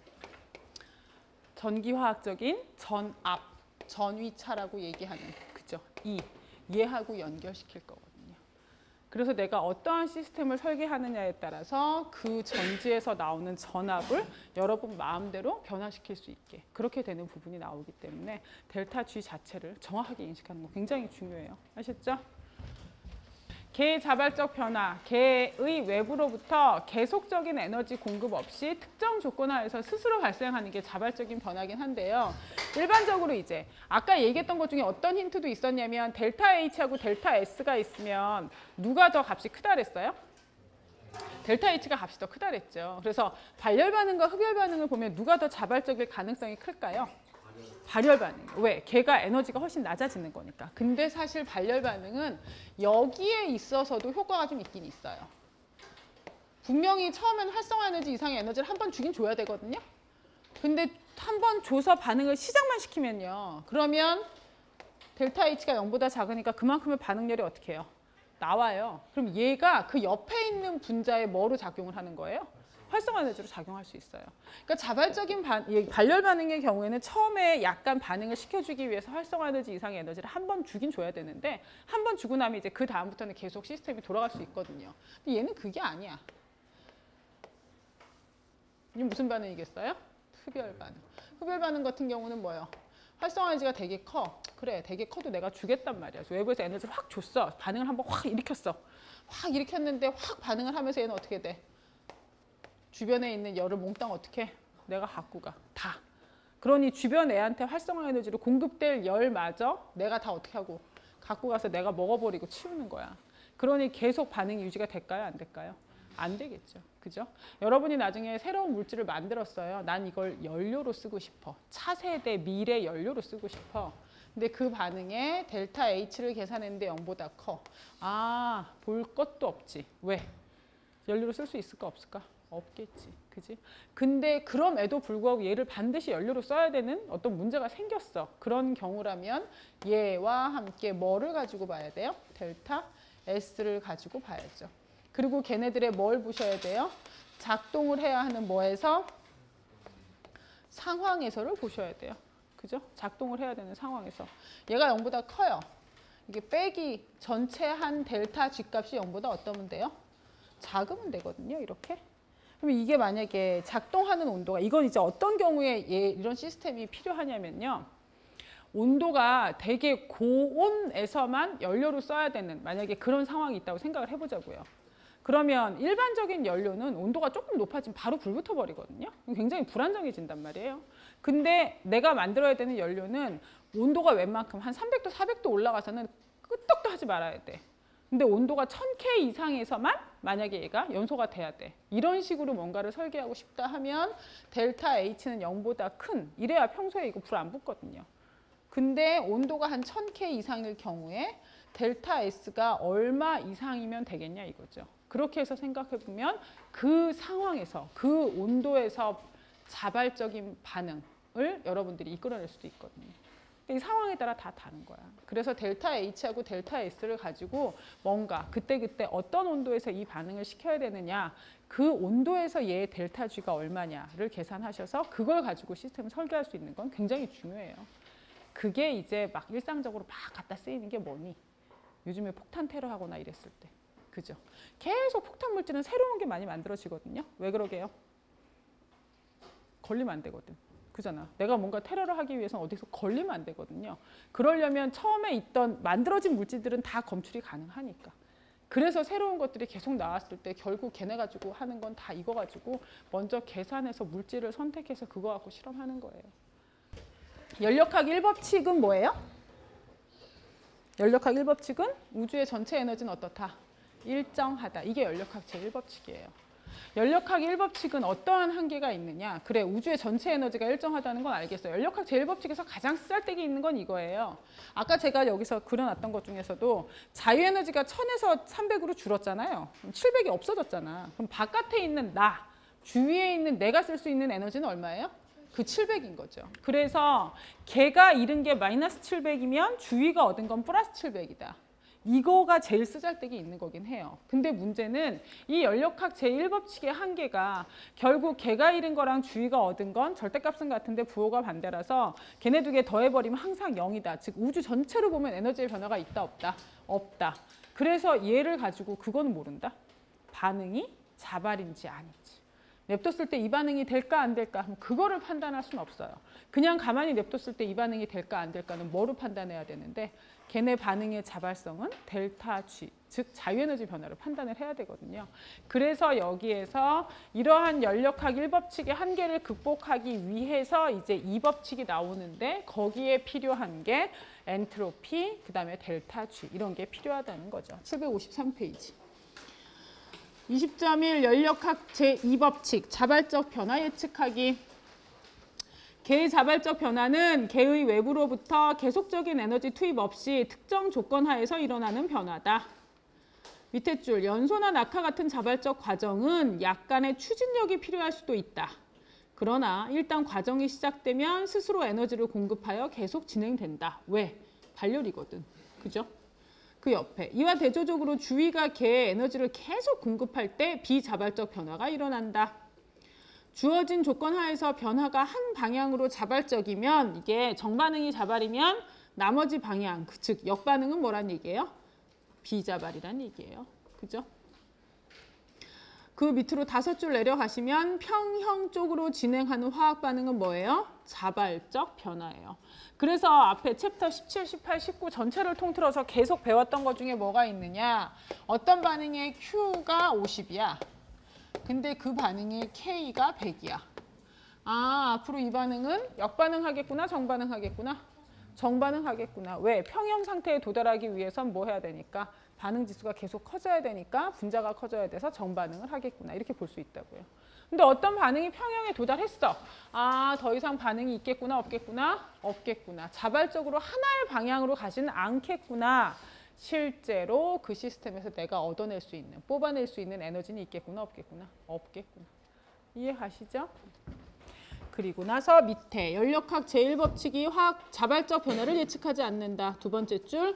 전기화학적인 전압, 전위차라고 얘기하는 그죠? 이, 얘하고 연결시킬 거거든요. 그래서 내가 어떠한 시스템을 설계하느냐에 따라서 그 전지에서 나오는 전압을 여러분 마음대로 변화시킬 수 있게 그렇게 되는 부분이 나오기 때문에 델타 G 자체를 정확하게 인식하는 거 굉장히 중요해요. 아셨죠? 개의 자발적 변화, 개의 외부로부터 계속적인 에너지 공급 없이 특정 조건 하에서 스스로 발생하는 게 자발적인 변화긴 한데요. 일반적으로 이제 아까 얘기했던 것 중에 어떤 힌트도 있었냐면 델타 H하고 델타 S가 있으면 누가 더 값이 크다 그랬어요? 델타 H가 값이 더 크다 그랬죠. 그래서 발열 반응과 흡열 반응을 보면 누가 더 자발적일 가능성이 클까요? 발열 반응. 왜? 걔가 에너지가 훨씬 낮아지는 거니까. 근데 사실 발열 반응은 여기에 있어서도 효과가 좀 있긴 있어요. 분명히 처음엔 활성화 에너지 이상의 에너지를 한 번 주긴 줘야 되거든요. 근데 한 번 줘서 반응을 시작만 시키면요. 그러면 델타 H가 영보다 작으니까 그만큼의 반응열이 어떻게 해요? 나와요. 그럼 얘가 그 옆에 있는 분자에 뭐로 작용을 하는 거예요? 활성화 에너지로 작용할 수 있어요. 그러니까 자발적인 반, 발열 반응의 경우에는 처음에 약간 반응을 시켜주기 위해서 활성화 에너지 이상의 에너지를 한 번 주긴 줘야 되는데 한 번 주고 나면 이제 그 다음부터는 계속 시스템이 돌아갈 수 있거든요. 근데 얘는 그게 아니야. 이게 무슨 반응이겠어요? 흡열 반응. 흡열 반응 같은 경우는 뭐예요? 활성화 에너지가 되게 커. 그래, 되게 커도 내가 주겠단 말이야. 외부에서 에너지를 확 줬어. 반응을 한번 확 일으켰어. 확 일으켰는데 확 반응을 하면서 얘는 어떻게 돼? 주변에 있는 열을 몽땅 어떻게 내가 갖고 가. 다. 그러니 주변 애한테 활성화 에너지로 공급될 열마저 내가 다 어떻게 하고 갖고 가서 내가 먹어버리고 치우는 거야. 그러니 계속 반응이 유지가 될까요? 안 될까요? 안 되겠죠. 그죠? 여러분이 나중에 새로운 물질을 만들었어요. 난 이걸 연료로 쓰고 싶어. 차세대 미래 연료로 쓰고 싶어. 근데 그 반응에 델타 H를 계산했는데 영보다 커. 아, 볼 것도 없지. 왜? 연료로 쓸 수 있을까 없을까? 없겠지. 그지? 근데 그럼에도 불구하고 얘를 반드시 연료로 써야 되는 어떤 문제가 생겼어. 그런 경우라면 얘와 함께 뭐를 가지고 봐야 돼요? 델타 S를 가지고 봐야죠. 그리고 걔네들의 뭘 보셔야 돼요? 작동을 해야 하는 뭐에서? 상황에서를 보셔야 돼요. 그죠? 작동을 해야 되는 상황에서. 얘가 영보다 커요. 이게 빼기 전체 한 델타 G값이 영보다 어떠면 돼요? 작으면 되거든요. 이렇게. 그럼 이게 만약에 작동하는 온도가 이건 이제 어떤 경우에 얘 이런 시스템이 필요하냐면요. 온도가 되게 고온에서만 연료를 써야 되는 만약에 그런 상황이 있다고 생각을 해보자고요. 그러면 일반적인 연료는 온도가 조금 높아지면 바로 불붙어 버리거든요. 굉장히 불안정해진단 말이에요. 근데 내가 만들어야 되는 연료는 온도가 웬만큼 한 삼백 도, 사백 도 올라가서는 끄떡도 하지 말아야 돼. 근데 온도가 천 케이 이상에서만 만약에 얘가 연소가 돼야 돼. 이런 식으로 뭔가를 설계하고 싶다 하면 델타 H는 영보다 큰, 이래야 평소에 이거 불 안 붙거든요. 근데 온도가 한 천 케이 이상일 경우에 델타 S가 얼마 이상이면 되겠냐 이거죠. 그렇게 해서 생각해 보면 그 상황에서, 그 온도에서 자발적인 반응을 여러분들이 이끌어낼 수도 있거든요. 이 상황에 따라 다 다른 거야. 그래서 델타 H하고 델타 S를 가지고 뭔가 그때그때 어떤 온도에서 이 반응을 시켜야 되느냐, 그 온도에서 얘의 델타 G가 얼마냐를 계산하셔서 그걸 가지고 시스템을 설계할 수 있는 건 굉장히 중요해요. 그게 이제 막 일상적으로 막 갖다 쓰이는 게 뭐니? 요즘에 폭탄 테러하거나 이랬을 때. 그죠? 계속 폭탄 물질은 새로운 게 많이 만들어지거든요. 왜 그러게요? 걸리면 안 되거든. 그잖아. 내가 뭔가 테러를 하기 위해서는 어디서 걸리면 안 되거든요. 그러려면 처음에 있던 만들어진 물질들은 다 검출이 가능하니까. 그래서 새로운 것들이 계속 나왔을 때 결국 걔네 가지고 하는 건 다 이거 가지고 먼저 계산해서 물질을 선택해서 그거 갖고 실험하는 거예요. 연력학 일 법칙은 뭐예요? 연력학 일 법칙은 우주의 전체 에너지는 어떻다? 일정하다. 이게 연력학 제일 법칙이에요. 연력학 일 법칙은 어떠한 한계가 있느냐? 그래, 우주의 전체 에너지가 일정하다는 건 알겠어요. 연력학 제일 법칙에서 가장 쓰잘데기 있는 건 이거예요. 아까 제가 여기서 그려놨던 것 중에서도 자유에너지가 천에서 삼백으로 줄었잖아요. 그럼 칠백이 없어졌잖아. 그럼 바깥에 있는 나, 주위에 있는 내가 쓸 수 있는 에너지는 얼마예요? 그 칠백인 거죠. 그래서 걔가 잃은 게 마이너스 칠백이면 주위가 얻은 건 플러스 칠백이다. 이거가 제일 쓰잘데기 있는 거긴 해요. 근데 문제는 이 연력학 제일 법칙의 한계가 결국 걔가 잃은 거랑 주위가 얻은 건 절대값은 같은데 부호가 반대라서 걔네 두 개 더해버리면 항상 영이다. 즉 우주 전체로 보면 에너지의 변화가 있다 없다? 없다. 그래서 얘를 가지고 그건 모른다. 반응이 자발인지 아닌지. 냅뒀을 때 이 반응이 될까 안 될까 하면 그거를 판단할 수는 없어요. 그냥 가만히 냅뒀을 때 이 반응이 될까 안 될까는 뭐로 판단해야 되는데 걔네 반응의 자발성은 델타 G, 즉 자유에너지 변화를 판단을 해야 되거든요. 그래서 여기에서 이러한 연력학 일 법칙의 한계를 극복하기 위해서 이제 이 법칙이 나오는데 거기에 필요한 게 엔트로피, 그 다음에 델타 G 이런 게 필요하다는 거죠. 칠백오십삼 페이지. 이십 점 일 연력학 제이 법칙 자발적 변화 예측하기. 개의 자발적 변화는 개의 외부로부터 계속적인 에너지 투입 없이 특정 조건 하에서 일어나는 변화다. 밑에 줄 연소나 낙하 같은 자발적 과정은 약간의 추진력이 필요할 수도 있다. 그러나 일단 과정이 시작되면 스스로 에너지를 공급하여 계속 진행된다. 왜? 발열이거든. 그죠? 그 옆에 이와 대조적으로 주위가 개의 에너지를 계속 공급할 때 비자발적 변화가 일어난다. 주어진 조건 하에서 변화가 한 방향으로 자발적이면 이게 정반응이 자발이면 나머지 방향, 즉 역반응은 뭐란 얘기예요? 비자발이란 얘기예요. 그죠? 그 밑으로 다섯 줄 내려가시면 평형 쪽으로 진행하는 화학 반응은 뭐예요? 자발적 변화예요. 그래서 앞에 챕터 십칠, 십팔, 십구 전체를 통틀어서 계속 배웠던 것 중에 뭐가 있느냐? 어떤 반응의 Q가 오십이야. 근데 그 반응의 K가 백이야. 아, 앞으로 이 반응은 역반응하겠구나, 정반응하겠구나? 정반응하겠구나. 왜? 평형 상태에 도달하기 위해선 뭐 해야 되니까? 반응 지수가 계속 커져야 되니까 분자가 커져야 돼서 정반응을 하겠구나. 이렇게 볼 수 있다고요. 근데 어떤 반응이 평형에 도달했어. 아, 더 이상 반응이 있겠구나, 없겠구나? 없겠구나. 자발적으로 하나의 방향으로 가지는 않겠구나. 실제로 그 시스템에서 내가 얻어낼 수 있는, 뽑아낼 수 있는 에너지는 있겠구나, 없겠구나? 없겠구나. 이해가시죠? 그리고 나서 밑에 연력학 제일 법칙이 화학 자발적 변화를 예측하지 않는다. 두 번째 줄,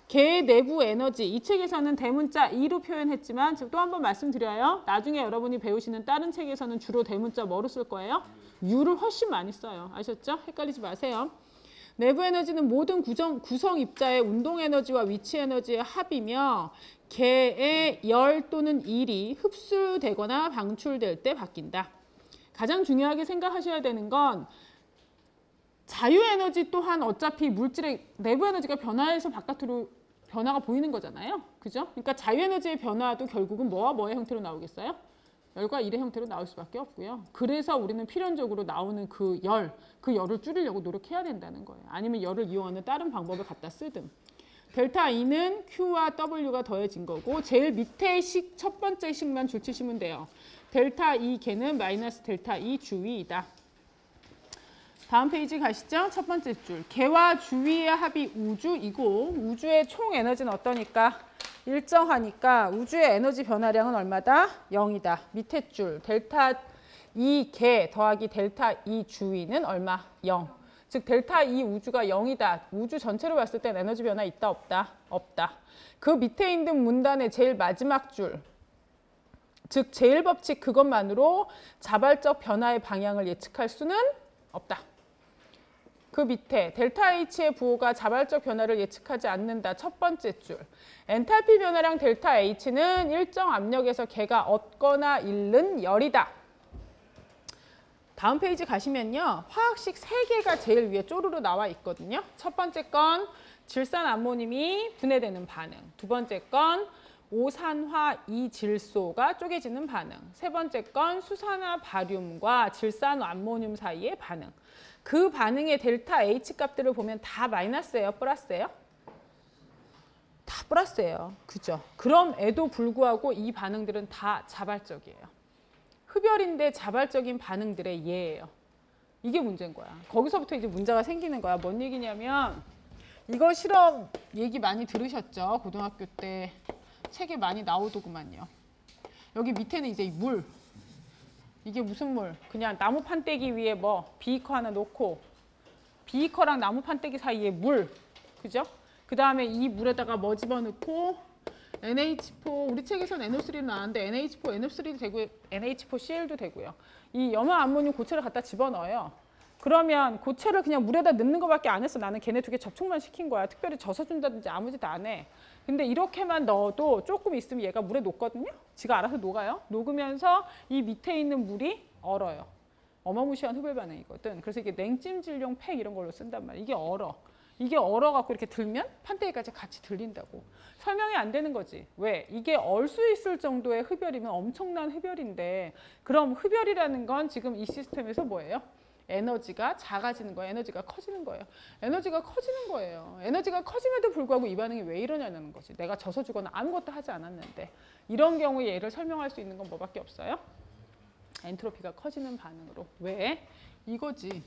개 내부 에너지, 이 책에서는 대문자 이로 표현했지만 지금 또 한 번 말씀드려요. 나중에 여러분이 배우시는 다른 책에서는 주로 대문자 뭐로 쓸 거예요? U를 훨씬 많이 써요. 아셨죠? 헷갈리지 마세요. 내부 에너지는 모든 구성, 구성 입자의 운동 에너지와 위치 에너지의 합이며 개의 열 또는 일이 흡수되거나 방출될 때 바뀐다. 가장 중요하게 생각하셔야 되는 건 자유 에너지 또한 어차피 물질의 내부 에너지가 변화해서 바깥으로 변화가 보이는 거잖아요. 그죠? 그러니까 자유 에너지의 변화도 결국은 뭐와 뭐의 형태로 나오겠어요? 열과 일의 형태로 나올 수밖에 없고요. 그래서 우리는 필연적으로 나오는 그 열, 그 열을 줄이려고 노력해야 된다는 거예요. 아니면 열을 이용하는 다른 방법을 갖다 쓰든. 델타 E는 Q와 W가 더해진 거고 제일 밑에 식, 첫 번째 식만 줄치시면 돼요. 델타 E 개는 마이너스 델타 E 주위이다. 다음 페이지 가시죠. 첫 번째 줄. 개와 주위의 합이 우주이고 우주의 총 에너지는 어떠니까? 일정하니까 우주의 에너지 변화량은 얼마다? 영이다. 밑에 줄. 델타 E 개 더하기 델타 E 주위는 얼마? 영. 즉 델타 E 우주가 영이다. 우주 전체로 봤을 땐 에너지 변화 있다 없다? 없다. 그 밑에 있는 문단의 제일 마지막 줄. 즉 제일 법칙 그것만으로 자발적 변화의 방향을 예측할 수는 없다. 그 밑에 델타 H의 부호가 자발적 변화를 예측하지 않는다. 첫 번째 줄. 엔탈피 변화량 델타 H는 일정 압력에서 개가 얻거나 잃는 열이다. 다음 페이지 가시면요. 화학식 세 개가 제일 위에 쪼르르 나와 있거든요. 첫 번째 건 질산 암모늄이 분해되는 반응. 두 번째 건 오산화 이질소가 쪼개지는 반응. 세 번째 건 수산화 바륨과 질산 암모늄 사이의 반응. 그 반응의 델타 H 값들을 보면 다 마이너스예요? 플러스예요? 다 플러스예요. 그죠? 그럼에도 불구하고 이 반응들은 다 자발적이에요. 흡열인데 자발적인 반응들의 예예요. 이게 문제인 거야. 거기서부터 이제 문제가 생기는 거야. 뭔 얘기냐면 이거 실험 얘기 많이 들으셨죠? 고등학교 때 책에 많이 나오더구만요. 여기 밑에는 이제 물. 이게 무슨 물? 그냥 나무 판때기 위에 뭐 비이커 하나 놓고 비이커랑 나무 판때기 사이에 물. 그죠? 그 다음에 이 물에다가 뭐 집어넣고 엔 에이치 오, 우리 책에서는 엔 오 쓰리로 나왔는데 엔 에이치 오, 엔 오 쓰리도 되고 엔 에이치 오 씨 엘도 되고요. 이 염화 암모늄 고체를 갖다 집어넣어요. 그러면 고체를 그냥 물에다 넣는 것밖에 안 했어. 나는 걔네 두 개 접촉만 시킨 거야. 특별히 젖어준다든지 아무 짓도 안 해. 근데 이렇게만 넣어도 조금 있으면 얘가 물에 녹거든요. 지가 알아서 녹아요. 녹으면서 이 밑에 있는 물이 얼어요. 어마무시한 흡열 반응이거든. 그래서 이게 냉찜질용 팩 이런 걸로 쓴단 말이야. 이게 얼어. 이게 얼어갖고 이렇게 들면 판때기까지 같이 들린다고. 설명이 안 되는 거지. 왜? 이게 얼 수 있을 정도의 흡열이면 엄청난 흡열인데 그럼 흡열이라는 건 지금 이 시스템에서 뭐예요? 에너지가 작아지는 거예요. 에너지가 커지는 거예요. 에너지가 커지는 거예요. 에너지가 커짐에도 불구하고 이 반응이 왜 일어나냐는 거지. 내가 져서 주거나 아무것도 하지 않았는데. 이런 경우에 얘를 설명할 수 있는 건 뭐밖에 없어요? 엔트로피가 커지는 반응으로. 왜? 이거지.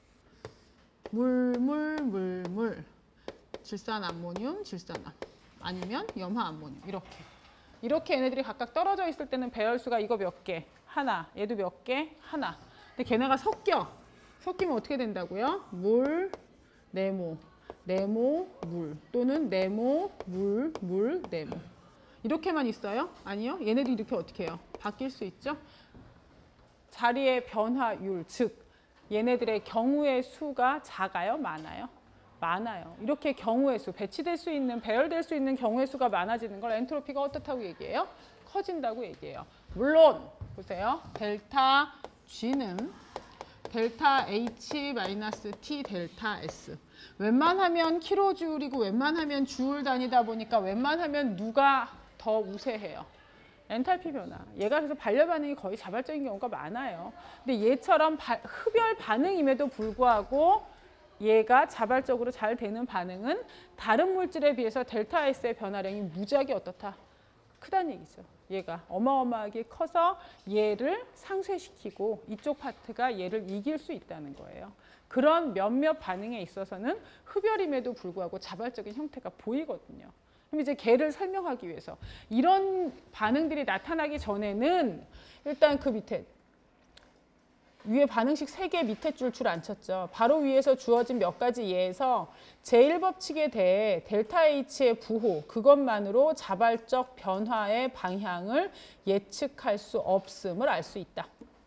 물, 물, 물, 물. 질산 암모늄, 질산암. 아니면 염화 암모늄. 이렇게. 이렇게 얘네들이 각각 떨어져 있을 때는 배열수가 이거 몇 개? 하나. 얘도 몇 개? 하나. 근데 걔네가 섞여. 섞이면 어떻게 된다고요? 물, 네모, 네모, 물. 또는 네모, 물, 물, 네모. 이렇게만 있어요? 아니요. 얘네들이 이렇게 어떻게 해요? 바뀔 수 있죠? 자리의 변화율, 즉 얘네들의 경우의 수가 작아요? 많아요? 많아요. 이렇게 경우의 수, 배치될 수 있는, 배열될 수 있는 경우의 수가 많아지는 걸 엔트로피가 어떻다고 얘기해요? 커진다고 얘기해요. 물론 보세요. 델타 G는 델타 H 마이너스 T 델타 S. 웬만하면 킬로주울이고 웬만하면 주울 단위다 보니까 웬만하면 누가 더 우세해요? 엔탈피 변화. 얘가 그래서 반려 반응이 거의 자발적인 경우가 많아요. 근데 얘처럼 바, 흡열 반응임에도 불구하고 얘가 자발적으로 잘 되는 반응은 다른 물질에 비해서 델타 S의 변화량이 무지하게 어떻다? 크다는 얘기죠. 얘가 어마어마하게 커서 얘를 상쇄시키고 이쪽 파트가 얘를 이길 수 있다는 거예요. 그런 몇몇 반응에 있어서는 흡열임에도 불구하고 자발적인 형태가 보이거든요. 그럼 이제 걔를 설명하기 위해서 이런 반응들이 나타나기 전에는 일단 그 밑에 위에 반응식 세 개 밑에 줄 줄 안 쳤죠. 바로 위에서 주어진 몇 가지 예에서 제일 법칙에 대해 델타 H의 부호 그것만으로 자발적 변화의 방향을 예측할 수 없음을 알 수 있다.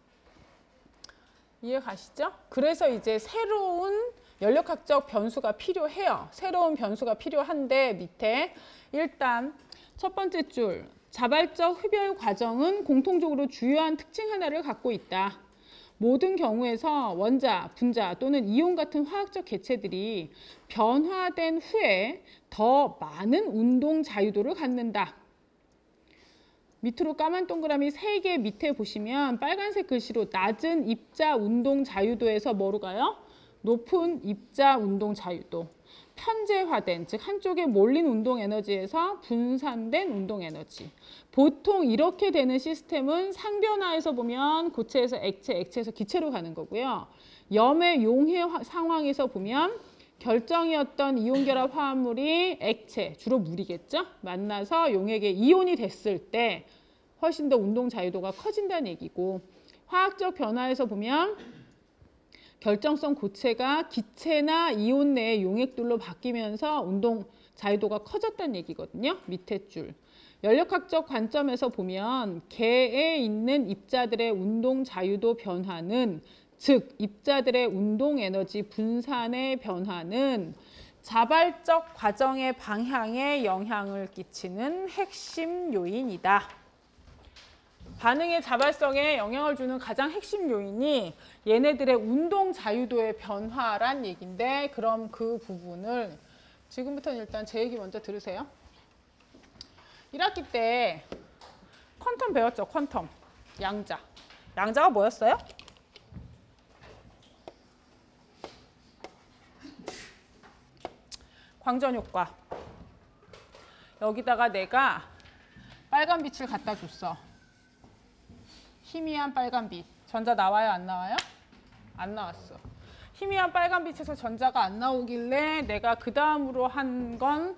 이해 가시죠? 그래서 이제 새로운 연력학적 변수가 필요해요. 새로운 변수가 필요한데 밑에 일단 첫 번째 줄 자발적 흡열 과정은 공통적으로 주요한 특징 하나를 갖고 있다. 모든 경우에서 원자, 분자 또는 이온 같은 화학적 개체들이 변화된 후에 더 많은 운동 자유도를 갖는다. 밑으로 까만 동그라미 세 개 밑에 보시면 빨간색 글씨로 낮은 입자 운동 자유도에서 뭐로 가요? 높은 입자 운동 자유도. 편제화된, 즉 한쪽에 몰린 운동 에너지에서 분산된 운동 에너지. 보통 이렇게 되는 시스템은 상변화에서 보면 고체에서 액체, 액체에서 기체로 가는 거고요. 염의 용해 상황에서 보면 결정이었던 이온결합 화합물이 액체, 주로 물이겠죠? 만나서 용액의 이온이 됐을 때 훨씬 더 운동 자유도가 커진다는 얘기고, 화학적 변화에서 보면 결정성 고체가 기체나 이온 내의 용액들로 바뀌면서 운동 자유도가 커졌다는 얘기거든요. 밑에 줄. 연력학적 관점에서 보면 개에 있는 입자들의 운동 자유도 변화는, 즉 입자들의 운동 에너지 분산의 변화는 자발적 과정의 방향에 영향을 끼치는 핵심 요인이다. 반응의 자발성에 영향을 주는 가장 핵심 요인이 얘네들의 운동 자유도의 변화란 얘기인데, 그럼 그 부분을 지금부터는 일단 제 얘기 먼저 들으세요. 일 학기 때 퀀텀 배웠죠? 퀀텀. 양자. 양자가 뭐였어요? 광전 효과. 여기다가 내가 빨간 빛을 갖다 줬어. 희미한 빨간 빛. 전자 나와요? 안 나와요? 안 나왔어. 희미한 빨간 빛에서 전자가 안 나오길래 내가 그 다음으로 한 건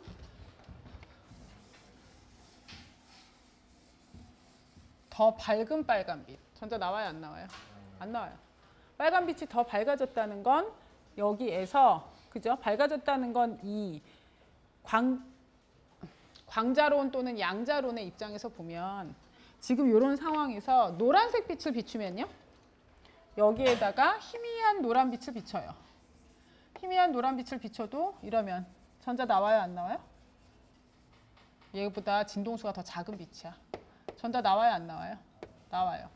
더 밝은 빨간 빛. 전자 나와요? 안 나와요? 안 나와요. 빨간 빛이 더 밝아졌다는 건 여기에서, 그죠? 밝아졌다는 건 이 광, 광자론 또는 양자론의 입장에서 보면 지금 이런 상황에서 노란색 빛을 비추면요. 여기에다가 희미한 노란 빛을 비춰요. 희미한 노란 빛을 비춰도 이러면 전자 나와요? 안 나와요? 얘보다 진동수가 더 작은 빛이야. 전자 나와요? 안 나와요? 나와요.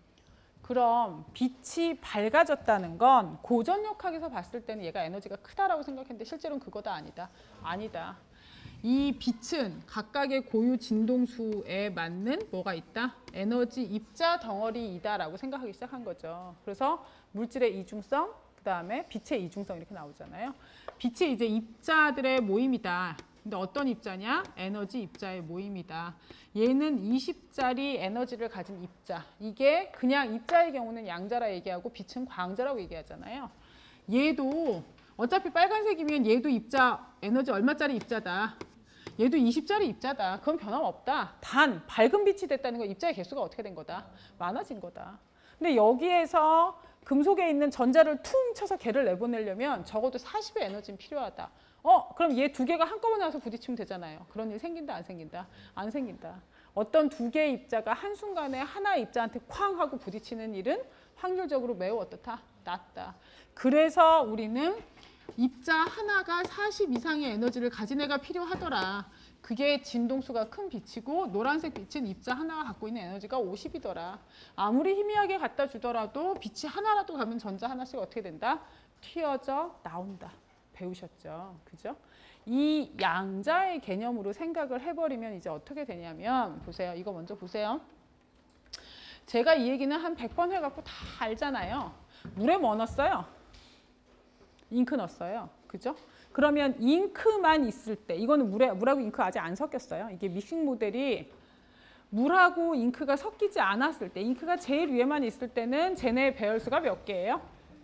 그럼 빛이 밝아졌다는 건 고전력학에서 봤을 때는 얘가 에너지가 크다라고 생각했는데 실제로는 그거다 아니다. 아니다. 이 빛은 각각의 고유 진동수에 맞는 뭐가 있다? 에너지 입자 덩어리이다라고 생각하기 시작한 거죠. 그래서 물질의 이중성, 그 다음에 빛의 이중성 이렇게 나오잖아요. 빛이 이제 입자들의 모임이다. 근데 어떤 입자냐? 에너지 입자의 모임이다. 얘는 이십짜리 에너지를 가진 입자. 이게 그냥 입자의 경우는 양자라 얘기하고 빛은 광자라고 얘기하잖아요. 얘도 어차피 빨간색이면 얘도 입자 에너지 얼마짜리 입자다. 얘도 이십짜리 입자다. 그건 변함없다. 단 밝은 빛이 됐다는 건 입자의 개수가 어떻게 된 거다? 많아진 거다. 근데 여기에서 금속에 있는 전자를 퉁 쳐서 걔를 내보내려면 적어도 사십의 에너지는 필요하다. 어, 그럼 얘 두 개가 한꺼번에 와서 부딪히면 되잖아요. 그런 일 생긴다, 안 생긴다? 안 생긴다. 어떤 두 개의 입자가 한순간에 하나의 입자한테 쾅 하고 부딪히는 일은 확률적으로 매우 어떻다? 낮다. 그래서 우리는 입자 하나가 사십 이상의 에너지를 가진 애가 필요하더라. 그게 진동수가 큰 빛이고 노란색 빛은 입자 하나가 갖고 있는 에너지가 오십이더라. 아무리 희미하게 갖다 주더라도 빛이 하나라도 가면 전자 하나씩 어떻게 된다? 튀어져 나온다. 배우셨죠? 그죠? 이 양자의 개념으로 생각을 해버리면 이제 어떻게 되냐면, 보세요. 이거 먼저 보세요. 제가 이 얘기는 한 백 번 해갖고 다 알잖아요. 물에 뭐 넣었어요? 잉크 넣었어요. 그죠? 그러면 잉크만 있을 때, 이거는 물에, 물하고 잉크 아직 안 섞였어요. 이게 믹싱 모델이 물하고 잉크가 섞이지 않았을 때, 잉크가 제일 위에만 있을 때는 쟤네 배열수가 몇 개예요?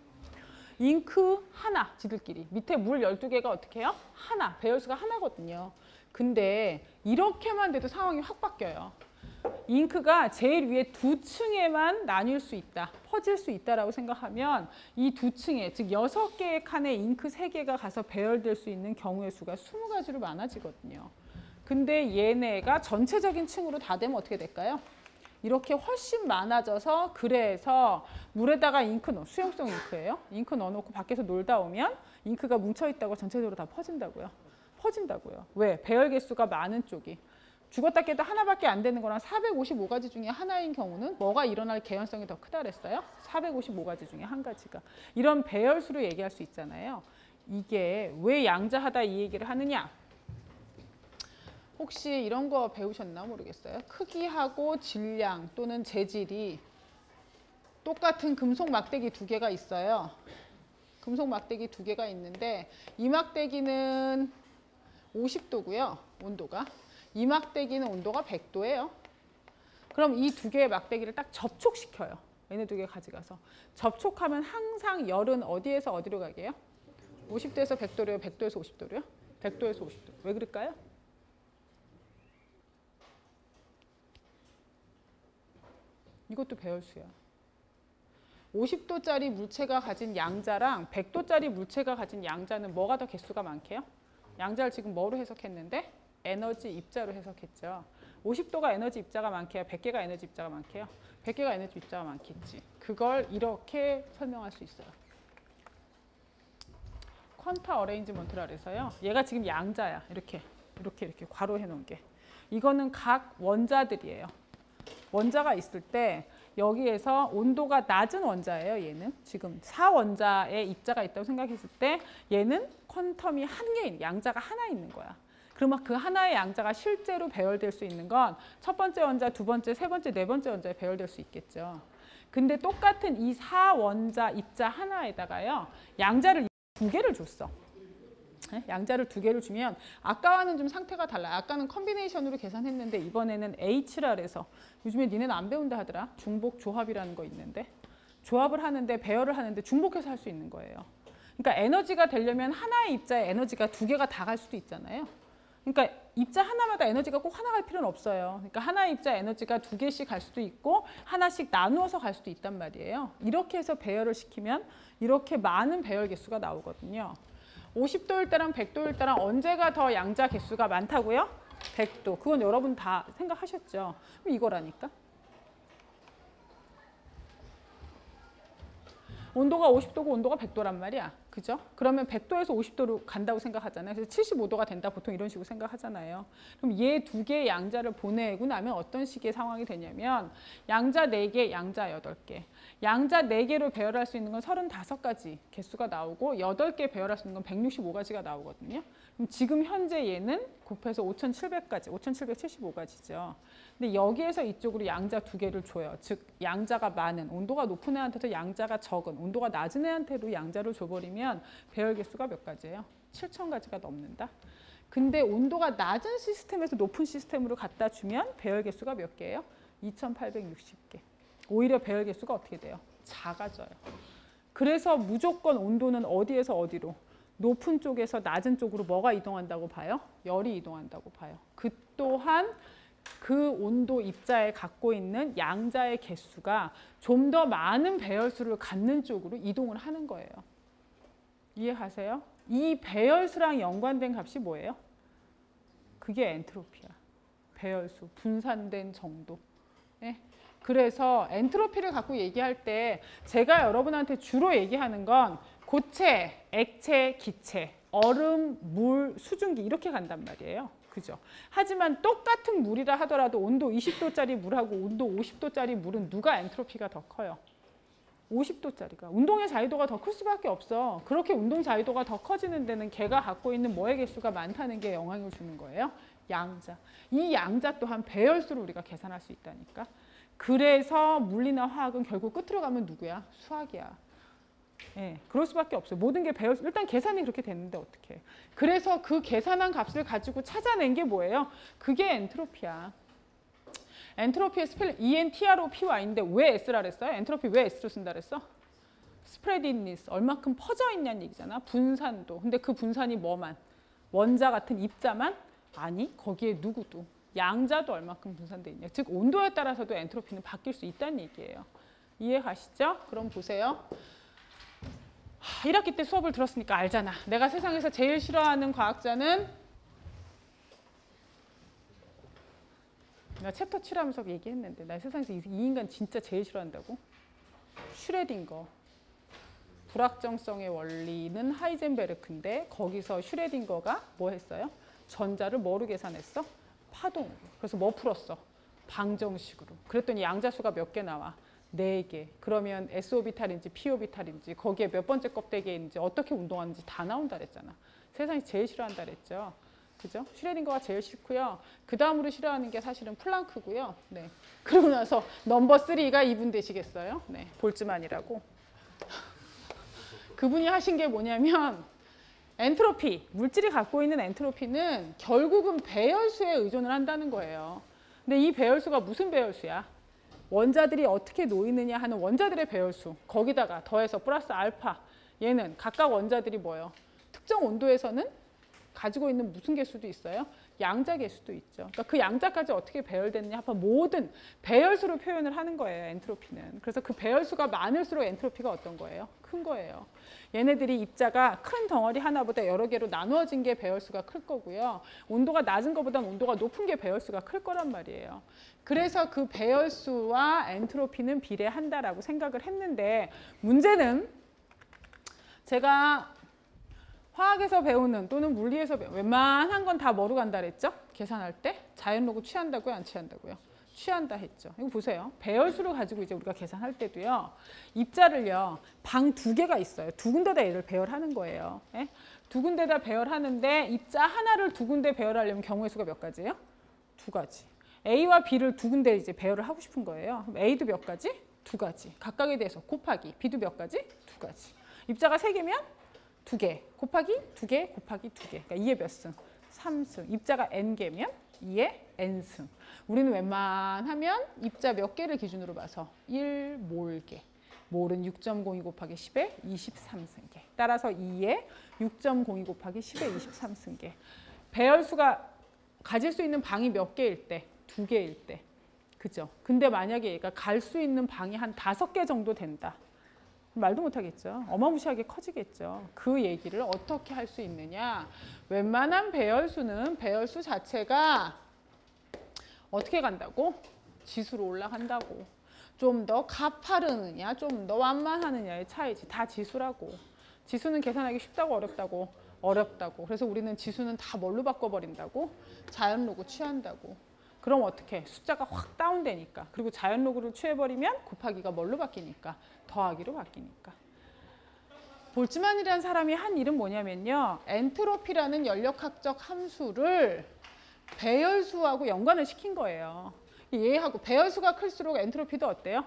잉크 하나, 지들끼리. 밑에 물 열두 개가 어떻게 해요? 하나, 배열수가 하나거든요. 근데 이렇게만 돼도 상황이 확 바뀌어요. 잉크가 제일 위에 두 층에만 나뉠 수 있다. 퍼질 수 있다라고 생각하면 이 두 층에, 즉 여섯 개의 칸에 잉크 세 개가 가서 배열될 수 있는 경우의 수가 스무 가지로 많아지거든요. 근데 얘네가 전체적인 층으로 다 되면 어떻게 될까요? 이렇게 훨씬 많아져서, 그래서 물에다가 잉크 넣어, 수용성 잉크예요. 잉크 넣어놓고 밖에서 놀다 오면 잉크가 뭉쳐있다고 전체적으로 다 퍼진다고요. 퍼진다고요. 왜? 배열 개수가 많은 쪽이. 죽었다 깨다 하나밖에 안 되는 거랑 사백오십오 가지 중에 하나인 경우는 뭐가 일어날 개연성이 더 크다 그랬어요? 사백오십오 가지 중에 한 가지가. 이런 배열수로 얘기할 수 있잖아요. 이게 왜 양자하다 이 얘기를 하느냐? 혹시 이런 거 배우셨나 모르겠어요. 크기하고 질량 또는 재질이 똑같은 금속 막대기 두 개가 있어요. 금속 막대기 두 개가 있는데 이 막대기는 오십 도고요. 온도가. 이 막대기는 온도가 백 도예요. 그럼 이 두 개의 막대기를 딱 접촉시켜요. 얘네 두 개 가져가서. 접촉하면 항상 열은 어디에서 어디로 가게요? 오십 도에서 백 도로요? 백 도에서 오십 도로요? 백 도에서 오십 도. 왜 그럴까요? 이것도 배열수야. 오십 도짜리 물체가 가진 양자랑 백 도짜리 물체가 가진 양자는 뭐가 더 개수가 많게요? 양자를 지금 뭐로 해석했는데? 에너지 입자로 해석했죠. 오십 도가 에너지 입자가 많게요? 백 개가 에너지 입자가 많게요? 백 개가 에너지 입자가 많겠지. 그걸 이렇게 설명할 수 있어요. 퀀타 어레인지먼트라 그래서요. 얘가 지금 양자야. 이렇게 이렇게 이렇게 괄호해 놓은 게. 이거는 각 원자들이에요. 원자가 있을 때 여기에서 온도가 낮은 원자예요. 얘는 지금 사 원자의 입자가 있다고 생각했을 때 얘는 퀀텀이 한 개, 양자가 하나 있는 거야. 그러면 그 하나의 양자가 실제로 배열될 수 있는 건 첫 번째 원자, 두 번째, 세 번째, 네 번째 원자에 배열될 수 있겠죠. 근데 똑같은 이 사 원자 입자 하나에다가요, 양자를 두 개를 줬어. 양자를 두 개를 주면 아까와는 좀 상태가 달라요. 아까는 컨비네이션으로 계산했는데 이번에는 H라 그래서, 요즘에 니네는 안 배운다 하더라. 중복 조합이라는 거 있는데, 조합을 하는데 배열을 하는데 중복해서 할 수 있는 거예요. 그러니까 에너지가 되려면 하나의 입자에 에너지가 두 개가 다 갈 수도 있잖아요. 그러니까 입자 하나마다 에너지가 꼭 하나 갈 필요는 없어요. 그러니까 하나의 입자 에너지가 두 개씩 갈 수도 있고 하나씩 나누어서 갈 수도 있단 말이에요. 이렇게 해서 배열을 시키면 이렇게 많은 배열 개수가 나오거든요. 오십 도일 때랑 백 도일 때랑 언제가 더 양자 개수가 많다고요? 백 도. 그건 여러분 다 생각하셨죠? 그럼 이거라니까. 온도가 오십 도고 온도가 백 도란 말이야. 그죠? 그러면 백 도에서 오십 도로 간다고 생각하잖아요. 그래서 칠십오 도가 된다. 보통 이런 식으로 생각하잖아요. 그럼 얘 두 개의 양자를 보내고 나면 어떤 식의 상황이 되냐면 양자 네 개, 양자 여덟 개. 양자 네 개로 배열할 수 있는 건 서른다섯 가지 개수가 나오고 여덟 개 배열할 수 있는 건 백육십오 가지가 나오거든요. 그럼 지금 현재 얘는 곱해서 오천칠백 가지, 오천칠백칠십오 가지죠. 근데 여기에서 이쪽으로 양자 두 개를 줘요. 즉 양자가 많은, 온도가 높은 애한테도 양자가 적은, 온도가 낮은 애한테도 양자를 줘버리면 배열 개수가 몇 가지예요? 칠천 가지가 넘는다. 근데 온도가 낮은 시스템에서 높은 시스템으로 갖다 주면 배열 개수가 몇 개예요? 이천팔백육십 개. 오히려 배열 개수가 어떻게 돼요? 작아져요. 그래서 무조건 온도는 어디에서 어디로? 높은 쪽에서 낮은 쪽으로 뭐가 이동한다고 봐요? 열이 이동한다고 봐요. 그 또한 그 온도 입자에 갖고 있는 양자의 개수가 좀 더 많은 배열수를 갖는 쪽으로 이동을 하는 거예요. 이해하세요? 이 배열수랑 연관된 값이 뭐예요? 그게 엔트로피야. 배열수, 분산된 정도. 네? 그래서 엔트로피를 갖고 얘기할 때 제가 여러분한테 주로 얘기하는 건 고체, 액체, 기체, 얼음, 물, 수증기 이렇게 간단 말이에요. 그죠? 하지만 똑같은 물이라 하더라도 온도 이십 도짜리 물하고 온도 오십 도짜리 물은 누가 엔트로피가 더 커요? 오십 도짜리가. 운동의 자유도가 더 클 수밖에 없어. 그렇게 운동 자유도가 더 커지는 데는 걔가 갖고 있는 뭐의 개수가 많다는 게 영향을 주는 거예요? 양자. 이 양자 또한 배열수로 우리가 계산할 수 있다니까. 그래서 물리나 화학은 결국 끝으로 가면 누구야? 수학이야. 예, 그럴 수밖에 없어요. 모든 게 배열, 일단 계산이 그렇게 됐는데 어떻게? 그래서 그 계산한 값을 가지고 찾아낸 게 뭐예요? 그게 엔트로피야. 엔트로피의 스펠링 이 엔 티 알 오 피 와이인데 왜 S라 그랬어요? 엔트로피 왜 S로 쓴다 그랬어? 스프레디니스, 얼마큼 퍼져 있냐는 얘기잖아. 분산도. 근데 그 분산이 뭐만? 원자 같은 입자만? 아니, 거기에 누구도. 양자도 얼마큼 분산돼 있냐. 즉 온도에 따라서도 엔트로피는 바뀔 수 있다는 얘기예요. 이해 가시죠? 그럼 보세요. 하, 일 학기 때 수업을 들었으니까 알잖아. 내가 세상에서 제일 싫어하는 과학자는 나 챕터 칠 하면서 얘기했는데 나 세상에서 이, 이 인간 진짜 제일 싫어한다고? 슈레딩거. 불확정성의 원리는 하이젠베르크인데 거기서 슈레딩거가 뭐 했어요? 전자를 뭐로 계산했어? 파동으로. 그래서 뭐 풀었어? 방정식으로. 그랬더니 양자수가 몇 개 나와? 네 개. 그러면 에스오비탈인지 피오비탈인지 거기에 몇 번째 껍데기에 있는지 어떻게 운동하는지 다 나온다 그랬잖아. 세상에서 제일 싫어한다 그랬죠. 그죠? 슈레딩거가 제일 싫고요. 그 다음으로 싫어하는 게 사실은 플랑크고요. 네. 그러고 나서 넘버 쓰리가 이분 되시겠어요? 네. 볼츠만이라고. 그분이 하신 게 뭐냐면 엔트로피, 물질이 갖고 있는 엔트로피는 결국은 배열수에 의존을 한다는 거예요. 근데 이 배열수가 무슨 배열수야? 원자들이 어떻게 놓이느냐 하는 원자들의 배열수. 거기다가 더해서 플러스 알파. 얘는 각각 원자들이 뭐예요? 특정 온도에서는 가지고 있는 무슨 개수도 있어요? 양자 개수도 있죠. 그러니까 그 양자까지 어떻게 배열됐느냐 하면 모든 배열수로 표현을 하는 거예요. 엔트로피는. 그래서 그 배열수가 많을수록 엔트로피가 어떤 거예요? 큰 거예요. 얘네들이 입자가 큰 덩어리 하나보다 여러 개로 나누어진 게 배열수가 클 거고요. 온도가 낮은 것보다 온도가 높은 게 배열수가 클 거란 말이에요. 그래서 그 배열수와 엔트로피는 비례한다라고 생각을 했는데 문제는 제가 화학에서 배우는 또는 물리에서 배우는 웬만한 건 다 뭐로 간다 그랬죠? 계산할 때 자연로그 취한다고요? 안 취한다고요? 취한다 했죠. 이거 보세요. 배열수를 가지고 이제 우리가 계산할 때도요. 입자를요. 방 두 개가 있어요. 두 군데다 얘를 배열하는 거예요. 예? 두 군데다 배열하는데 입자 하나를 두 군데 배열하려면 경우의 수가 몇 가지예요? 두 가지. A와 B를 두 군데 이제 배열을 하고 싶은 거예요. 그럼 A도 몇 가지? 두 가지. 각각에 대해서 곱하기. B도 몇 가지? 두 가지. 입자가 세 개면 두 개. 곱하기 두 개 곱하기 두 개. 그러니까 이에 몇 승? 삼 승. 입자가 N개면 이에 N승. 우리는 웬만하면 입자 몇 개를 기준으로 봐서 일 몰개. 몰은 육 점 공이 곱하기 십에 이십삼 승계. 따라서 이에 육 점 공이 곱하기 십에 이십삼 승계. 배열수가 가질 수 있는 방이 몇 개일 때? 두 개일 때. 그죠? 근데 만약에 얘가 갈 수 있는 방이 한 다섯 개 정도 된다. 말도 못하겠죠. 어마무시하게 커지겠죠. 그 얘기를 어떻게 할 수 있느냐. 웬만한 배열수는 배열수 자체가 어떻게 간다고? 지수로 올라간다고. 좀 더 가파르느냐, 좀 더 완만하느냐의 차이지. 다 지수라고. 지수는 계산하기 쉽다고 어렵다고? 어렵다고. 그래서 우리는 지수는 다 뭘로 바꿔버린다고? 자연로그 취한다고. 그럼 어떻게? 숫자가 확 다운되니까. 그리고 자연로그를 취해버리면 곱하기가 뭘로 바뀌니까? 더하기로 바뀌니까. 볼츠만이라는 사람이 한 일은 뭐냐면요. 엔트로피라는 연력학적 함수를 배열수하고 연관을 시킨 거예요. 얘하고 배열수가 클수록 엔트로피도 어때요?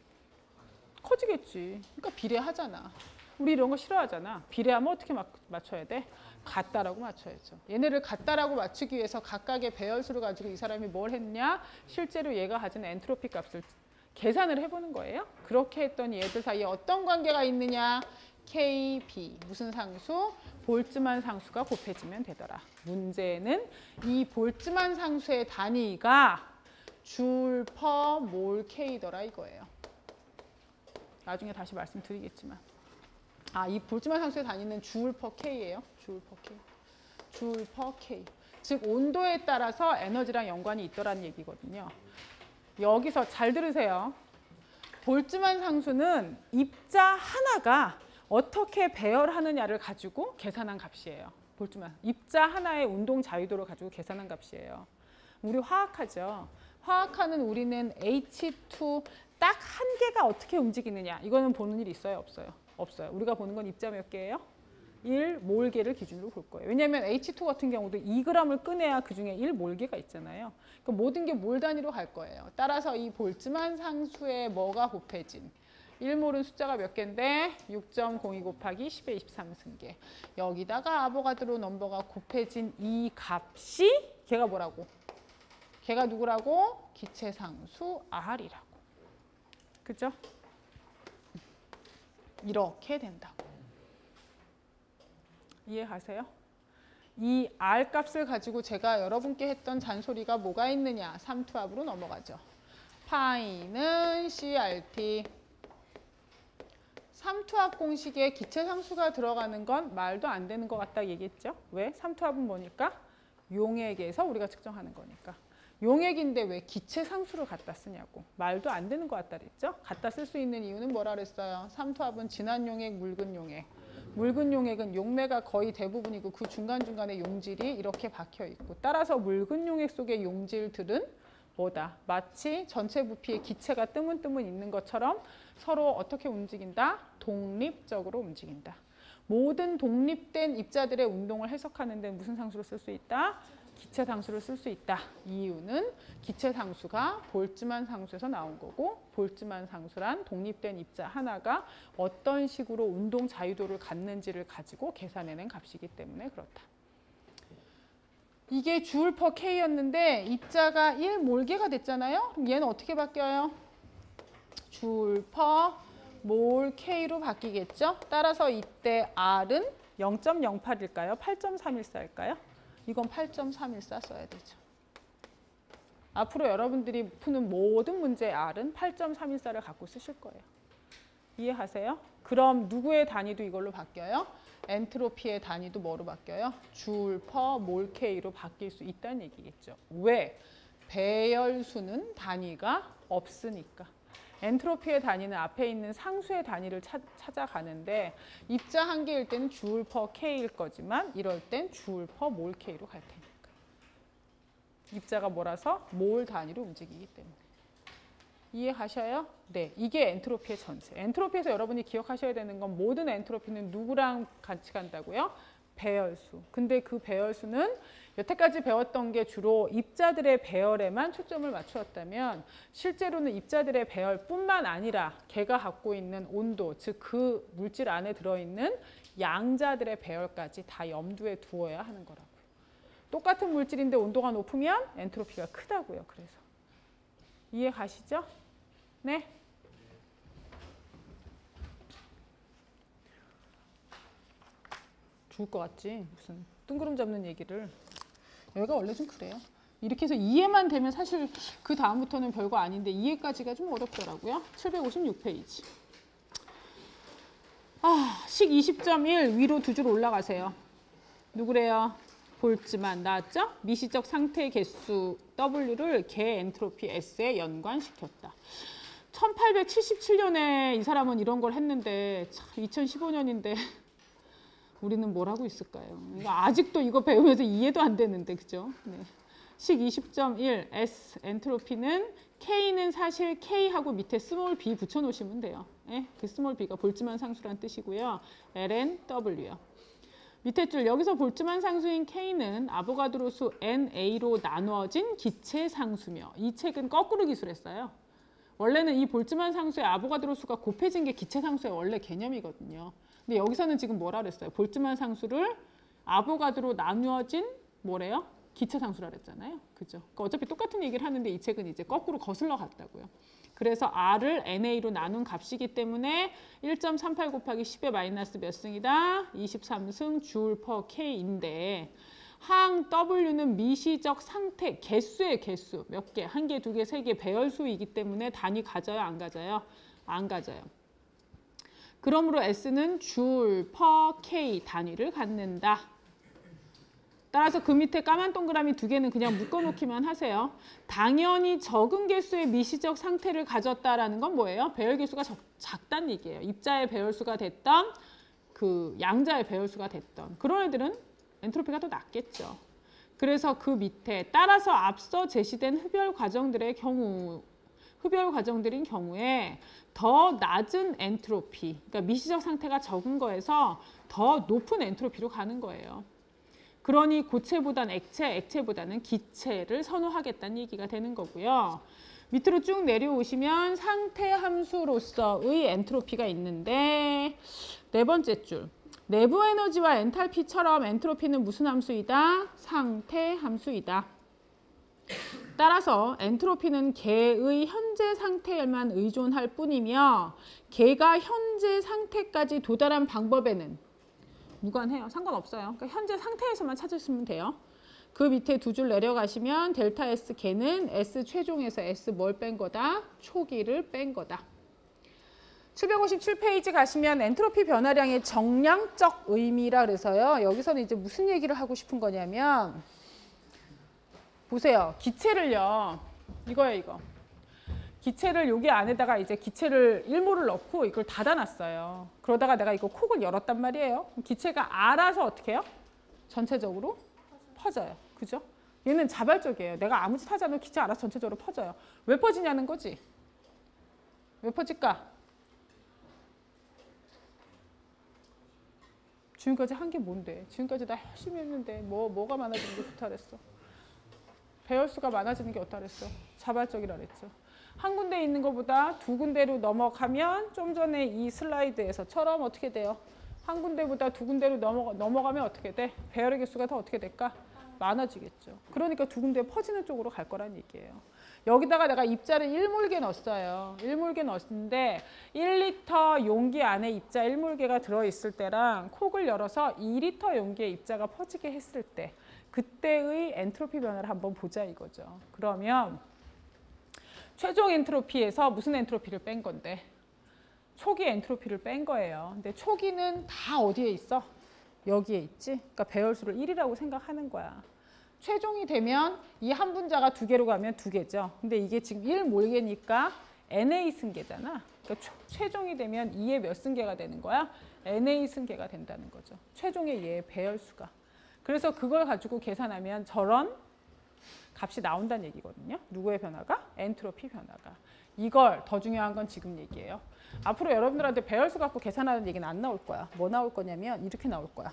커지겠지. 그러니까 비례하잖아. 우리 이런 거 싫어하잖아. 비례하면 어떻게 맞춰야 돼? 같다라고 맞춰야죠. 얘네를 같다라고 맞추기 위해서 각각의 배열수를 가지고 이 사람이 뭘 했냐? 실제로 얘가 가진 엔트로피 값을 계산을 해보는 거예요. 그렇게 했더니 얘들 사이에 어떤 관계가 있느냐? 케이, 비. 무슨 상수? 볼츠만 상수가 곱해지면 되더라. 문제는 이 볼츠만 상수의 단위가 줄, 퍼, 몰, K더라 이거예요. 나중에 다시 말씀드리겠지만. 아, 이 볼츠만 상수의 단위는 줄 퍼 K예요. 줄 퍼 K. 줄 퍼 K. 즉 온도에 따라서 에너지랑 연관이 있더라는 얘기거든요. 여기서 잘 들으세요. 볼츠만 상수는 입자 하나가 어떻게 배열하느냐를 가지고 계산한 값이에요. 볼츠만. 입자 하나의 운동 자유도를 가지고 계산한 값이에요. 우리 화학하죠. 화학하는 우리는 에이치 투 딱 한 개가 어떻게 움직이느냐. 이거는 보는 일 있어요? 없어요? 없어요. 우리가 보는 건 입자 몇 개예요? 일 몰개를 기준으로 볼 거예요. 왜냐하면 에이치 투 같은 경우도 이 그램을 꺼내야 그중에 일 몰개가 있잖아요. 그러니까 모든 게 몰 단위로 갈 거예요. 따라서 이 볼츠만 상수에 뭐가 곱해진? 일 몰은 숫자가 몇 개인데? 육 점 공이 곱하기 십에 이십삼 승계. 여기다가 아보가드로 넘버가 곱해진 이 값이 걔가 뭐라고? 걔가 누구라고? 기체상수 R이라고. 그죠? 이렇게 된다고. 이해가세요? 이 R 값을 가지고 제가 여러분께 했던 잔소리가 뭐가 있느냐? 삼투압으로 넘어가죠. 파이는 씨알티, 삼투압 공식에 기체상수가 들어가는 건 말도 안 되는 것 같다 얘기했죠. 왜? 삼투압은 뭐니까? 용액에서 우리가 측정하는 거니까. 용액인데 왜 기체상수를 갖다 쓰냐고. 말도 안 되는 것 같다 그랬죠. 갖다 쓸 수 있는 이유는 뭐라 그랬어요? 삼투압은 진한 용액, 묽은 용액. 묽은 용액은 용매가 거의 대부분이고 그 중간중간에 용질이 이렇게 박혀 있고, 따라서 묽은 용액 속의 용질들은 뭐다? 마치 전체 부피에 기체가 뜨문뜨문 있는 것처럼 서로 어떻게 움직인다? 독립적으로 움직인다. 모든 독립된 입자들의 운동을 해석하는 데 무슨 상수를 쓸 수 있다? 기체 상수를 쓸 수 있다. 이유는 기체 상수가 볼츠만 상수에서 나온 거고, 볼츠만 상수란 독립된 입자 하나가 어떤 식으로 운동 자유도를 갖는지를 가지고 계산해낸 값이기 때문에 그렇다. 이게 주울 퍼 K였는데 입자가 일 몰개가 됐잖아요. 그럼 얘는 어떻게 바뀌어요? 주울 퍼 몰 K로 바뀌겠죠. 따라서 이때 R은 영 점 영팔일까요? 팔 점 삼일사일까요? 이건 팔 점 삼일사 써야 되죠. 앞으로 여러분들이 푸는 모든 문제의 R은 팔 점 삼일사를 갖고 쓰실 거예요. 이해하세요? 그럼 누구의 단위도 이걸로 바뀌어요? 엔트로피의 단위도 뭐로 바뀌어요? 줄 퍼 몰 K로 바뀔 수 있다는 얘기겠죠. 왜? 배열수는 단위가 없으니까. 엔트로피의 단위는 앞에 있는 상수의 단위를 차, 찾아가는데 입자 한 개일 때는 줄 퍼 K일 거지만 이럴 땐 줄 퍼 몰 K로 갈 테니까. 입자가 뭐라서? 몰 단위로 움직이기 때문에. 이해가셔요? 네, 이게 엔트로피의 전체. 엔트로피에서 여러분이 기억하셔야 되는 건 모든 엔트로피는 누구랑 같이 간다고요? 배열수. 근데 그 배열수는 여태까지 배웠던 게 주로 입자들의 배열에만 초점을 맞추었다면 실제로는 입자들의 배열뿐만 아니라 걔가 갖고 있는 온도, 즉 그 물질 안에 들어있는 양자들의 배열까지 다 염두에 두어야 하는 거라고요. 똑같은 물질인데 온도가 높으면 엔트로피가 크다고요. 그래서. 이해 가시죠? 네? 죽을 것 같지? 무슨 뜬구름 잡는 얘기를. 여기가 원래 좀 그래요. 이렇게 해서 이해만 되면 사실 그 다음부터는 별거 아닌데 이해까지가 좀 어렵더라고요. 칠백오십육 페이지. 아, 식 이십 점 일 위로 두 줄 올라가세요. 누구래요? 볼츠만 나왔죠? 미시적 상태 개수 W를 개 엔트로피 S에 연관시켰다. 천팔백칠십칠 년에 이 사람은 이런 걸 했는데 참 이천십오 년인데 우리는 뭘 하고 있을까요? 그러니까 아직도 이거 배우면서 이해도 안 되는데, 그죠? 네. 식 이십 점 일 S 엔트로피는 K는 사실 K하고 밑에 스몰 b 붙여놓으시면 돼요. 네? 그 스몰 b가 볼츠만 상수란 뜻이고요. 엘엔 더블유요. 밑에 줄 여기서 볼츠만 상수인 K는 아보가드로 수 엔에이로 나누어진 기체 상수며, 이 책은 거꾸로 기술했어요. 원래는 이 볼츠만 상수의 아보가드로 수가 곱해진 게 기체 상수의 원래 개념이거든요. 근데 여기서는 지금 뭐라 그랬어요? 볼츠만 상수를 아보가드로 나누어진 뭐래요? 기체 상수라 그랬잖아요. 그죠? 그러니까 어차피 똑같은 얘기를 하는데 이 책은 이제 거꾸로 거슬러 갔다고요. 그래서 R을 엔에이로 나눈 값이기 때문에 일 점 삼팔 곱하기 십의 마이너스 몇 승이다? 이십삼 승 줄 퍼 K인데 항 W는 미시적 상태, 개수의 개수. 몇 개? 한 개, 두 개, 세 개 배열수이기 때문에 단위 가져요? 안 가져요? 안 가져요. 그러므로 S는 줄 퍼 K 단위를 갖는다. 따라서 그 밑에 까만 동그라미 두 개는 그냥 묶어놓기만 하세요. 당연히 적은 개수의 미시적 상태를 가졌다라는 건 뭐예요? 배열 개수가 적, 작다는 얘기예요. 입자의 배열수가 됐던 그 양자의 배열수가 됐던 그런 애들은 엔트로피가 더 낮겠죠. 그래서 그 밑에 따라서 앞서 제시된 흡열 과정들의 경우 흡열 과정들인 경우에 더 낮은 엔트로피, 그러니까 미시적 상태가 적은 거에서 더 높은 엔트로피로 가는 거예요. 그러니 고체보다는 액체, 액체보다는 기체를 선호하겠다는 얘기가 되는 거고요. 밑으로 쭉 내려오시면 상태 함수로서의 엔트로피가 있는데 네 번째 줄. 내부 에너지와 엔탈피처럼 엔트로피는 무슨 함수이다? 상태 함수이다. 따라서 엔트로피는 개의 현재 상태에만 의존할 뿐이며 개가 현재 상태까지 도달한 방법에는 무관해요. 상관없어요. 그러니까 현재 상태에서만 찾으시면 돼요. 그 밑에 두 줄 내려가시면 델타 S 개는 S 최종에서 S 뭘 뺀 거다? 초기를 뺀 거다. 칠백오십칠 페이지 가시면 엔트로피 변화량의 정량적 의미라 그래서요. 여기서는 이제 무슨 얘기를 하고 싶은 거냐면 보세요. 기체를요. 이거예요, 이거. 기체를 여기 안에다가 이제 기체를 일몰을 넣고 이걸 닫아놨어요. 그러다가 내가 이거 콕을 열었단 말이에요. 기체가 알아서 어떻게 해요? 전체적으로 퍼져요. 그죠? 얘는 자발적이에요. 내가 아무 짓 하지 않아도 기체 알아서 전체적으로 퍼져요. 왜 퍼지냐는 거지? 왜 퍼질까? 지금까지 한 게 뭔데? 지금까지 나 열심히 했는데 뭐, 뭐가 많아지는 게 좋다 그랬어? 배열 수가 많아지는 게 어떠 그랬어? 자발적이라 그랬죠. 한 군데 있는 것보다 두 군데로 넘어가면 좀 전에 이 슬라이드에서처럼 어떻게 돼요? 한 군데보다 두 군데로 넘어가, 넘어가면 어떻게 돼? 배열의 개수가 더 어떻게 될까? 많아지겠죠. 그러니까 두 군데 퍼지는 쪽으로 갈 거란 얘기예요. 여기다가 내가 입자를 일 몰개 넣었어요. 일 몰개 넣었는데 일 리터 용기 안에 입자 일 몰개가 들어있을 때랑 콕을 열어서 이 리터 용기의 입자가 퍼지게 했을 때 그때의 엔트로피 변화를 한번 보자 이거죠. 그러면 최종 엔트로피에서 무슨 엔트로피를 뺀 건데? 초기 엔트로피를 뺀 거예요. 근데 초기는 다 어디에 있어? 여기에 있지? 그러니까 배열수를 일이라고 생각하는 거야. 최종이 되면 이 한 분자가 두 개로 가면 두 개죠. 근데 이게 지금 일 몰개니까 엔에이 승계잖아. 그러니까 초, 최종이 되면 이의 몇 승계가 되는 거야? 엔에이 승계가 된다는 거죠. 최종의 얘의 배열수가. 그래서 그걸 가지고 계산하면 저런 값이 나온다는 얘기거든요. 누구의 변화가? 엔트로피 변화가. 이걸 더 중요한 건 지금 얘기예요. 앞으로 여러분들한테 배열수 갖고 계산하는 얘기는 안 나올 거야. 뭐 나올 거냐면 이렇게 나올 거야.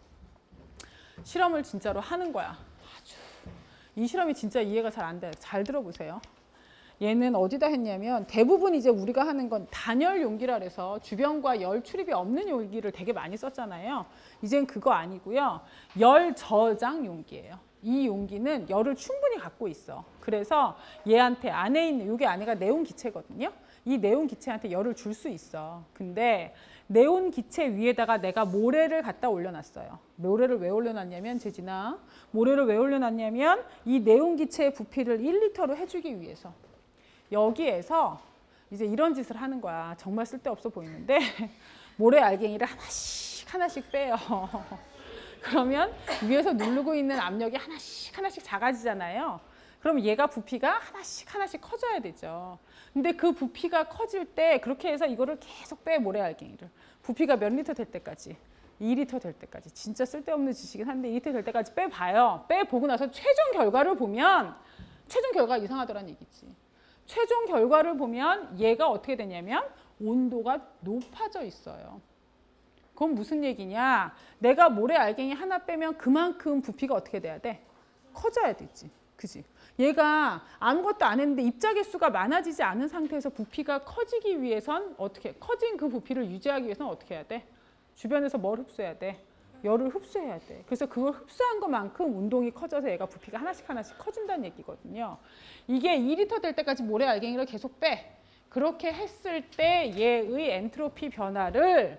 실험을 진짜로 하는 거야. 아주. 이 실험이 진짜 이해가 잘 안 돼요. 잘 들어보세요. 얘는 어디다 했냐면 대부분 이제 우리가 하는 건 단열 용기라 그래서 주변과 열 출입이 없는 용기를 되게 많이 썼잖아요. 이젠 그거 아니고요. 열 저장 용기예요. 이 용기는 열을 충분히 갖고 있어. 그래서 얘한테 안에 있는 이게 안에가 네온 기체거든요. 이 네온 기체한테 열을 줄 수 있어. 근데 네온 기체 위에다가 내가 모래를 갖다 올려놨어요. 모래를 왜 올려놨냐면 재진아, 모래를 왜 올려놨냐면 이 네온 기체의 부피를 일 리터로 해주기 위해서. 여기에서 이제 이런 짓을 하는 거야. 정말 쓸데없어 보이는데 모래 알갱이를 하나씩 하나씩 빼요. 그러면 위에서 누르고 있는 압력이 하나씩 하나씩 작아지잖아요. 그럼 얘가 부피가 하나씩 하나씩 커져야 되죠. 근데 그 부피가 커질 때 그렇게 해서 이거를 계속 빼, 모래 알갱이를. 부피가 몇 리터 될 때까지? 이 리터 될 때까지. 진짜 쓸데없는 지식이긴 한데 이 리터 될 때까지 빼봐요. 빼보고 나서 최종 결과를 보면 최종 결과가 이상하더란 얘기지. 최종 결과를 보면 얘가 어떻게 되냐면 온도가 높아져 있어요. 그건 무슨 얘기냐? 내가 모래 알갱이 하나 빼면 그만큼 부피가 어떻게 돼야 돼? 커져야 되지. 그지? 얘가 아무것도 안 했는데 입자 개수가 많아지지 않은 상태에서 부피가 커지기 위해선 어떻게? 커진 그 부피를 유지하기 위해서는 어떻게 해야 돼? 주변에서 뭘 흡수해야 돼? 열을 흡수해야 돼. 그래서 그걸 흡수한 것만큼 운동이 커져서 얘가 부피가 하나씩 하나씩 커진다는 얘기거든요. 이게 이 리터 될 때까지 모래 알갱이를 계속 빼. 그렇게 했을 때 얘의 엔트로피 변화를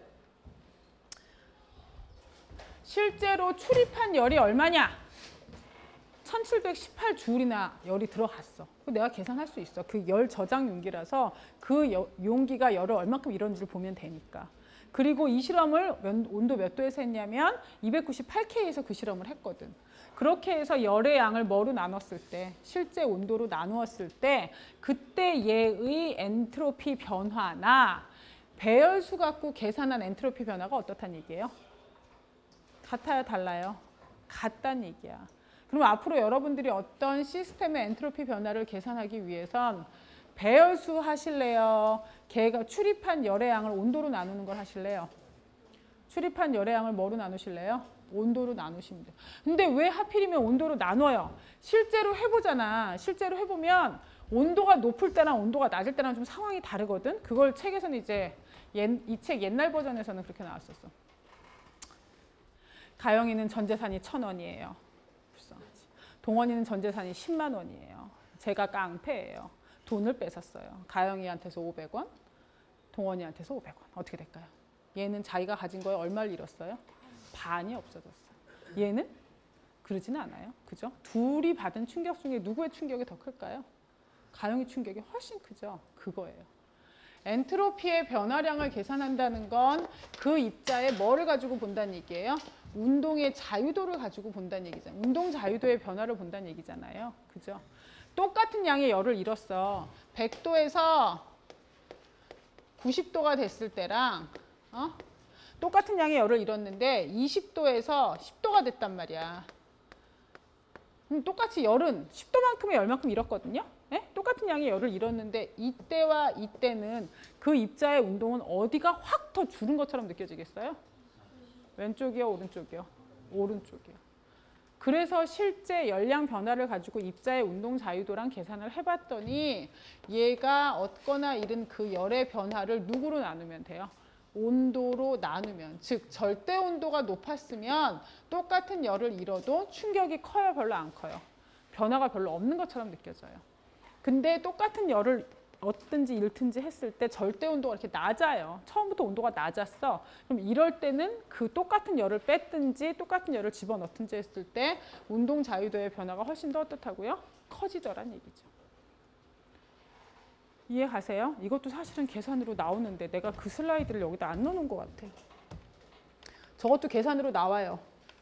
실제로 출입한 열이 얼마냐? 천칠백십팔 줄이나 열이 들어갔어. 내가 계산할 수 있어. 그 열 저장 용기라서 그 용기가 열을 얼마큼 이런지를 보면 되니까. 그리고 이 실험을 온도 몇 도에서 했냐면 이백구십팔 켈에서 그 실험을 했거든. 그렇게 해서 열의 양을 뭐로 나눴을 때, 실제 온도로 나누었을 때 그때 얘의 엔트로피 변화나 배열수 갖고 계산한 엔트로피 변화가 어떻다는 얘기예요? 같아요, 달라요? 같다는 얘기야. 그럼 앞으로 여러분들이 어떤 시스템의 엔트로피 변화를 계산하기 위해선 배열수 하실래요? 걔가 출입한 열의 양을 온도로 나누는 걸 하실래요? 출입한 열의 양을 뭐로 나누실래요? 온도로 나누시면 돼요. 근데 왜 하필이면 온도로 나눠요? 실제로 해보잖아. 실제로 해보면 온도가 높을 때랑 온도가 낮을 때랑 좀 상황이 다르거든. 그걸 책에서는 이제 이 책 옛날 버전에서는 그렇게 나왔었어. 가영이는 전 재산이 천 원이에요. 불쌍하지. 동원이는 전 재산이 십만 원이에요. 제가 깡패예요. 돈을 뺏었어요. 가영이한테서 오백 원, 동원이한테서 오백 원. 어떻게 될까요? 얘는 자기가 가진 거에 얼마를 잃었어요? 반이 없어졌어요. 얘는 그러지는 않아요. 그죠? 둘이 받은 충격 중에 누구의 충격이 더 클까요? 가영이 충격이 훨씬 크죠. 그거예요. 엔트로피의 변화량을 계산한다는 건 그 입자에 뭐를 가지고 본다는 얘기예요? 운동의 자유도를 가지고 본다는 얘기잖아요. 운동 자유도의 변화를 본다는 얘기잖아요. 그죠? 똑같은 양의 열을 잃었어. 백 도에서 구십 도가 됐을 때랑 어? 똑같은 양의 열을 잃었는데 이십 도에서 십 도가 됐단 말이야. 그럼 똑같이 열은 십 도만큼의 열만큼 잃었거든요. 네? 똑같은 양의 열을 잃었는데 이때와 이때는 그 입자의 운동은 어디가 확 더 줄은 것처럼 느껴지겠어요? 왼쪽이요, 오른쪽이요? 오른쪽이요. 그래서 실제 열량 변화를 가지고 입자의 운동 자유도랑 계산을 해봤더니 얘가 얻거나 잃은 그 열의 변화를 누구로 나누면 돼요? 온도로 나누면, 즉 절대 온도가 높았으면 똑같은 열을 잃어도 충격이 커요, 별로 안 커요? 변화가 별로 없는 것처럼 느껴져요. 근데 똑같은 열을 얻든지 잃든지 했을 때 절대 온도가 이렇게 낮아요. 처음부터 온도가 낮았어. 그럼 이럴 때는 그 똑같은 열을 뺐든지 똑같은 열을 집어넣든지 했을 때 운동 자유도의 변화가 훨씬 더 어떻다고요? 커지더란 얘기죠. 이해 가세요? 이것도 사실은 계산으로 나오는데 내가 그 슬라이드를 여기다 안 넣어놓은 것 같아. 저것도 계산으로 나와요.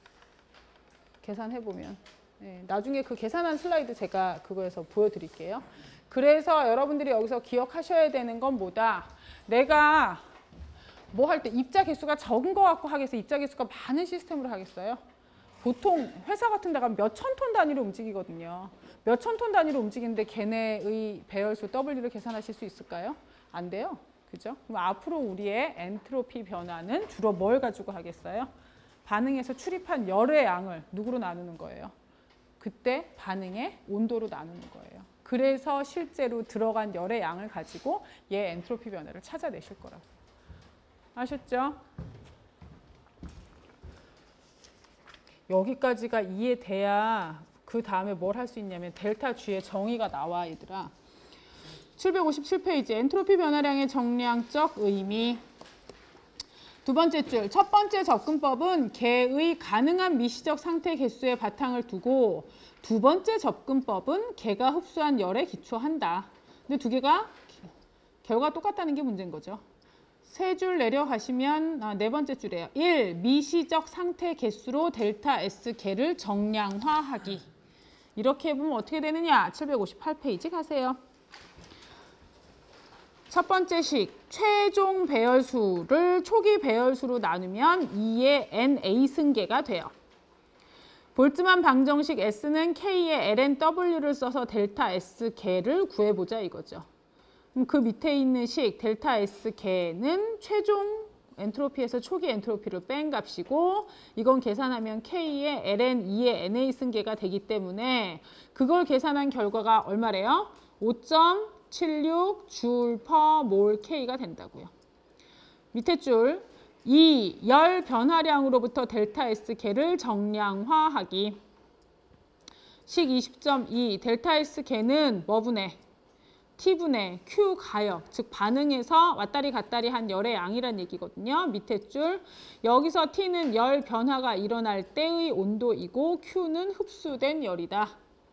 계산해보면. 네, 나중에 그 계산한 슬라이드 제가 그거에서 보여드릴게요. 그래서 여러분들이 여기서 기억하셔야 되는 건 뭐다? 내가 뭐 할 때 입자 개수가 적은 거 갖고 하겠어요? 입자 개수가 많은 시스템으로 하겠어요? 보통 회사 같은 데 가면 몇천 톤 단위로 움직이거든요. 몇천 톤 단위로 움직이는데 걔네의 배열수 W를 계산하실 수 있을까요? 안 돼요. 그죠? 그럼 앞으로 우리의 엔트로피 변화는 주로 뭘 가지고 하겠어요? 반응에서 출입한 열의 양을 누구로 나누는 거예요? 그때 반응의 온도로 나누는 거예요. 그래서 실제로 들어간 열의 양을 가지고 얘 엔트로피 변화를 찾아내실 거라고. 아셨죠? 여기까지가 이해돼야 그 다음에 뭘 할 수 있냐면 델타 G의 정의가 나와, 얘들아. 칠백오십칠 페이지 엔트로피 변화량의 정량적 의미. 두 번째 줄, 첫 번째 접근법은 개의 가능한 미시적 상태 개수의 바탕을 두고 두 번째 접근법은 개가 흡수한 열에 기초한다. 근데 두 개가 결과가 똑같다는 게 문제인 거죠. 세 줄 내려가시면 아, 네 번째 줄이에요. 일. 미시적 상태 개수로 델타 S 개를 정량화하기. 이렇게 해보면 어떻게 되느냐? 칠백오십팔 페이지 가세요. 첫 번째 식, 최종 배열수를 초기 배열수로 나누면 이의 엔 승계가 돼요. 볼트만 방정식 S는 K의 엘엔 더블유를 써서 델타 S 개를 구해보자 이거죠. 그럼 그 밑에 있는 식 델타 S 개는 최종 엔트로피에서 초기 엔트로피를 뺀 값이고 이건 계산하면 K의 엘엔 이의 엔 승계가 되기 때문에 그걸 계산한 결과가 얼마래요? 오 점 칠육 줄 퍼 몰 K가 된다고요. 밑에 줄 이. 열 변화량으로부터 델타 S 개를 정량화하기. 식 이십 점 이. 델타 S 개는 뭐분의? T분의 Q 가역, 즉 반응에서 왔다리 갔다리 한 열의 양이란 얘기거든요. 밑에 줄 여기서 T는 열 변화가 일어날 때의 온도이고 Q는 흡수된 열이다.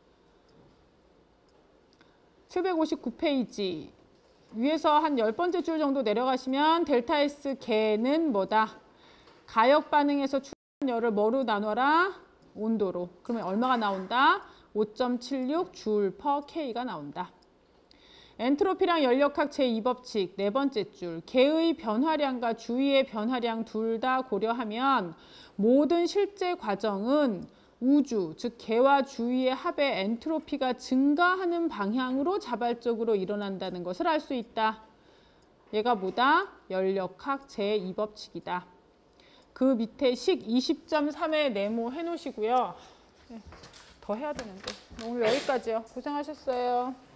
칠백오십구 페이지 위에서 한 열 번째 줄 정도 내려가시면 델타 S 개는 뭐다? 가역 반응에서 출한 열을 뭐로 나눠라? 온도로. 그러면 얼마가 나온다? 오 점 칠육 줄 퍼 K가 나온다. 엔트로피랑 연력학 제이 법칙 네 번째 줄. 개의 변화량과 주위의 변화량 둘 다 고려하면 모든 실제 과정은 우주, 즉 개와 주위의 합의 엔트로피가 증가하는 방향으로 자발적으로 일어난다는 것을 알 수 있다. 얘가 뭐다? 연력학 제이 법칙이다. 그 밑에 식 이십 점 삼에 네모해 놓으시고요. 더 해야 되는데 오늘 여기까지요. 고생하셨어요.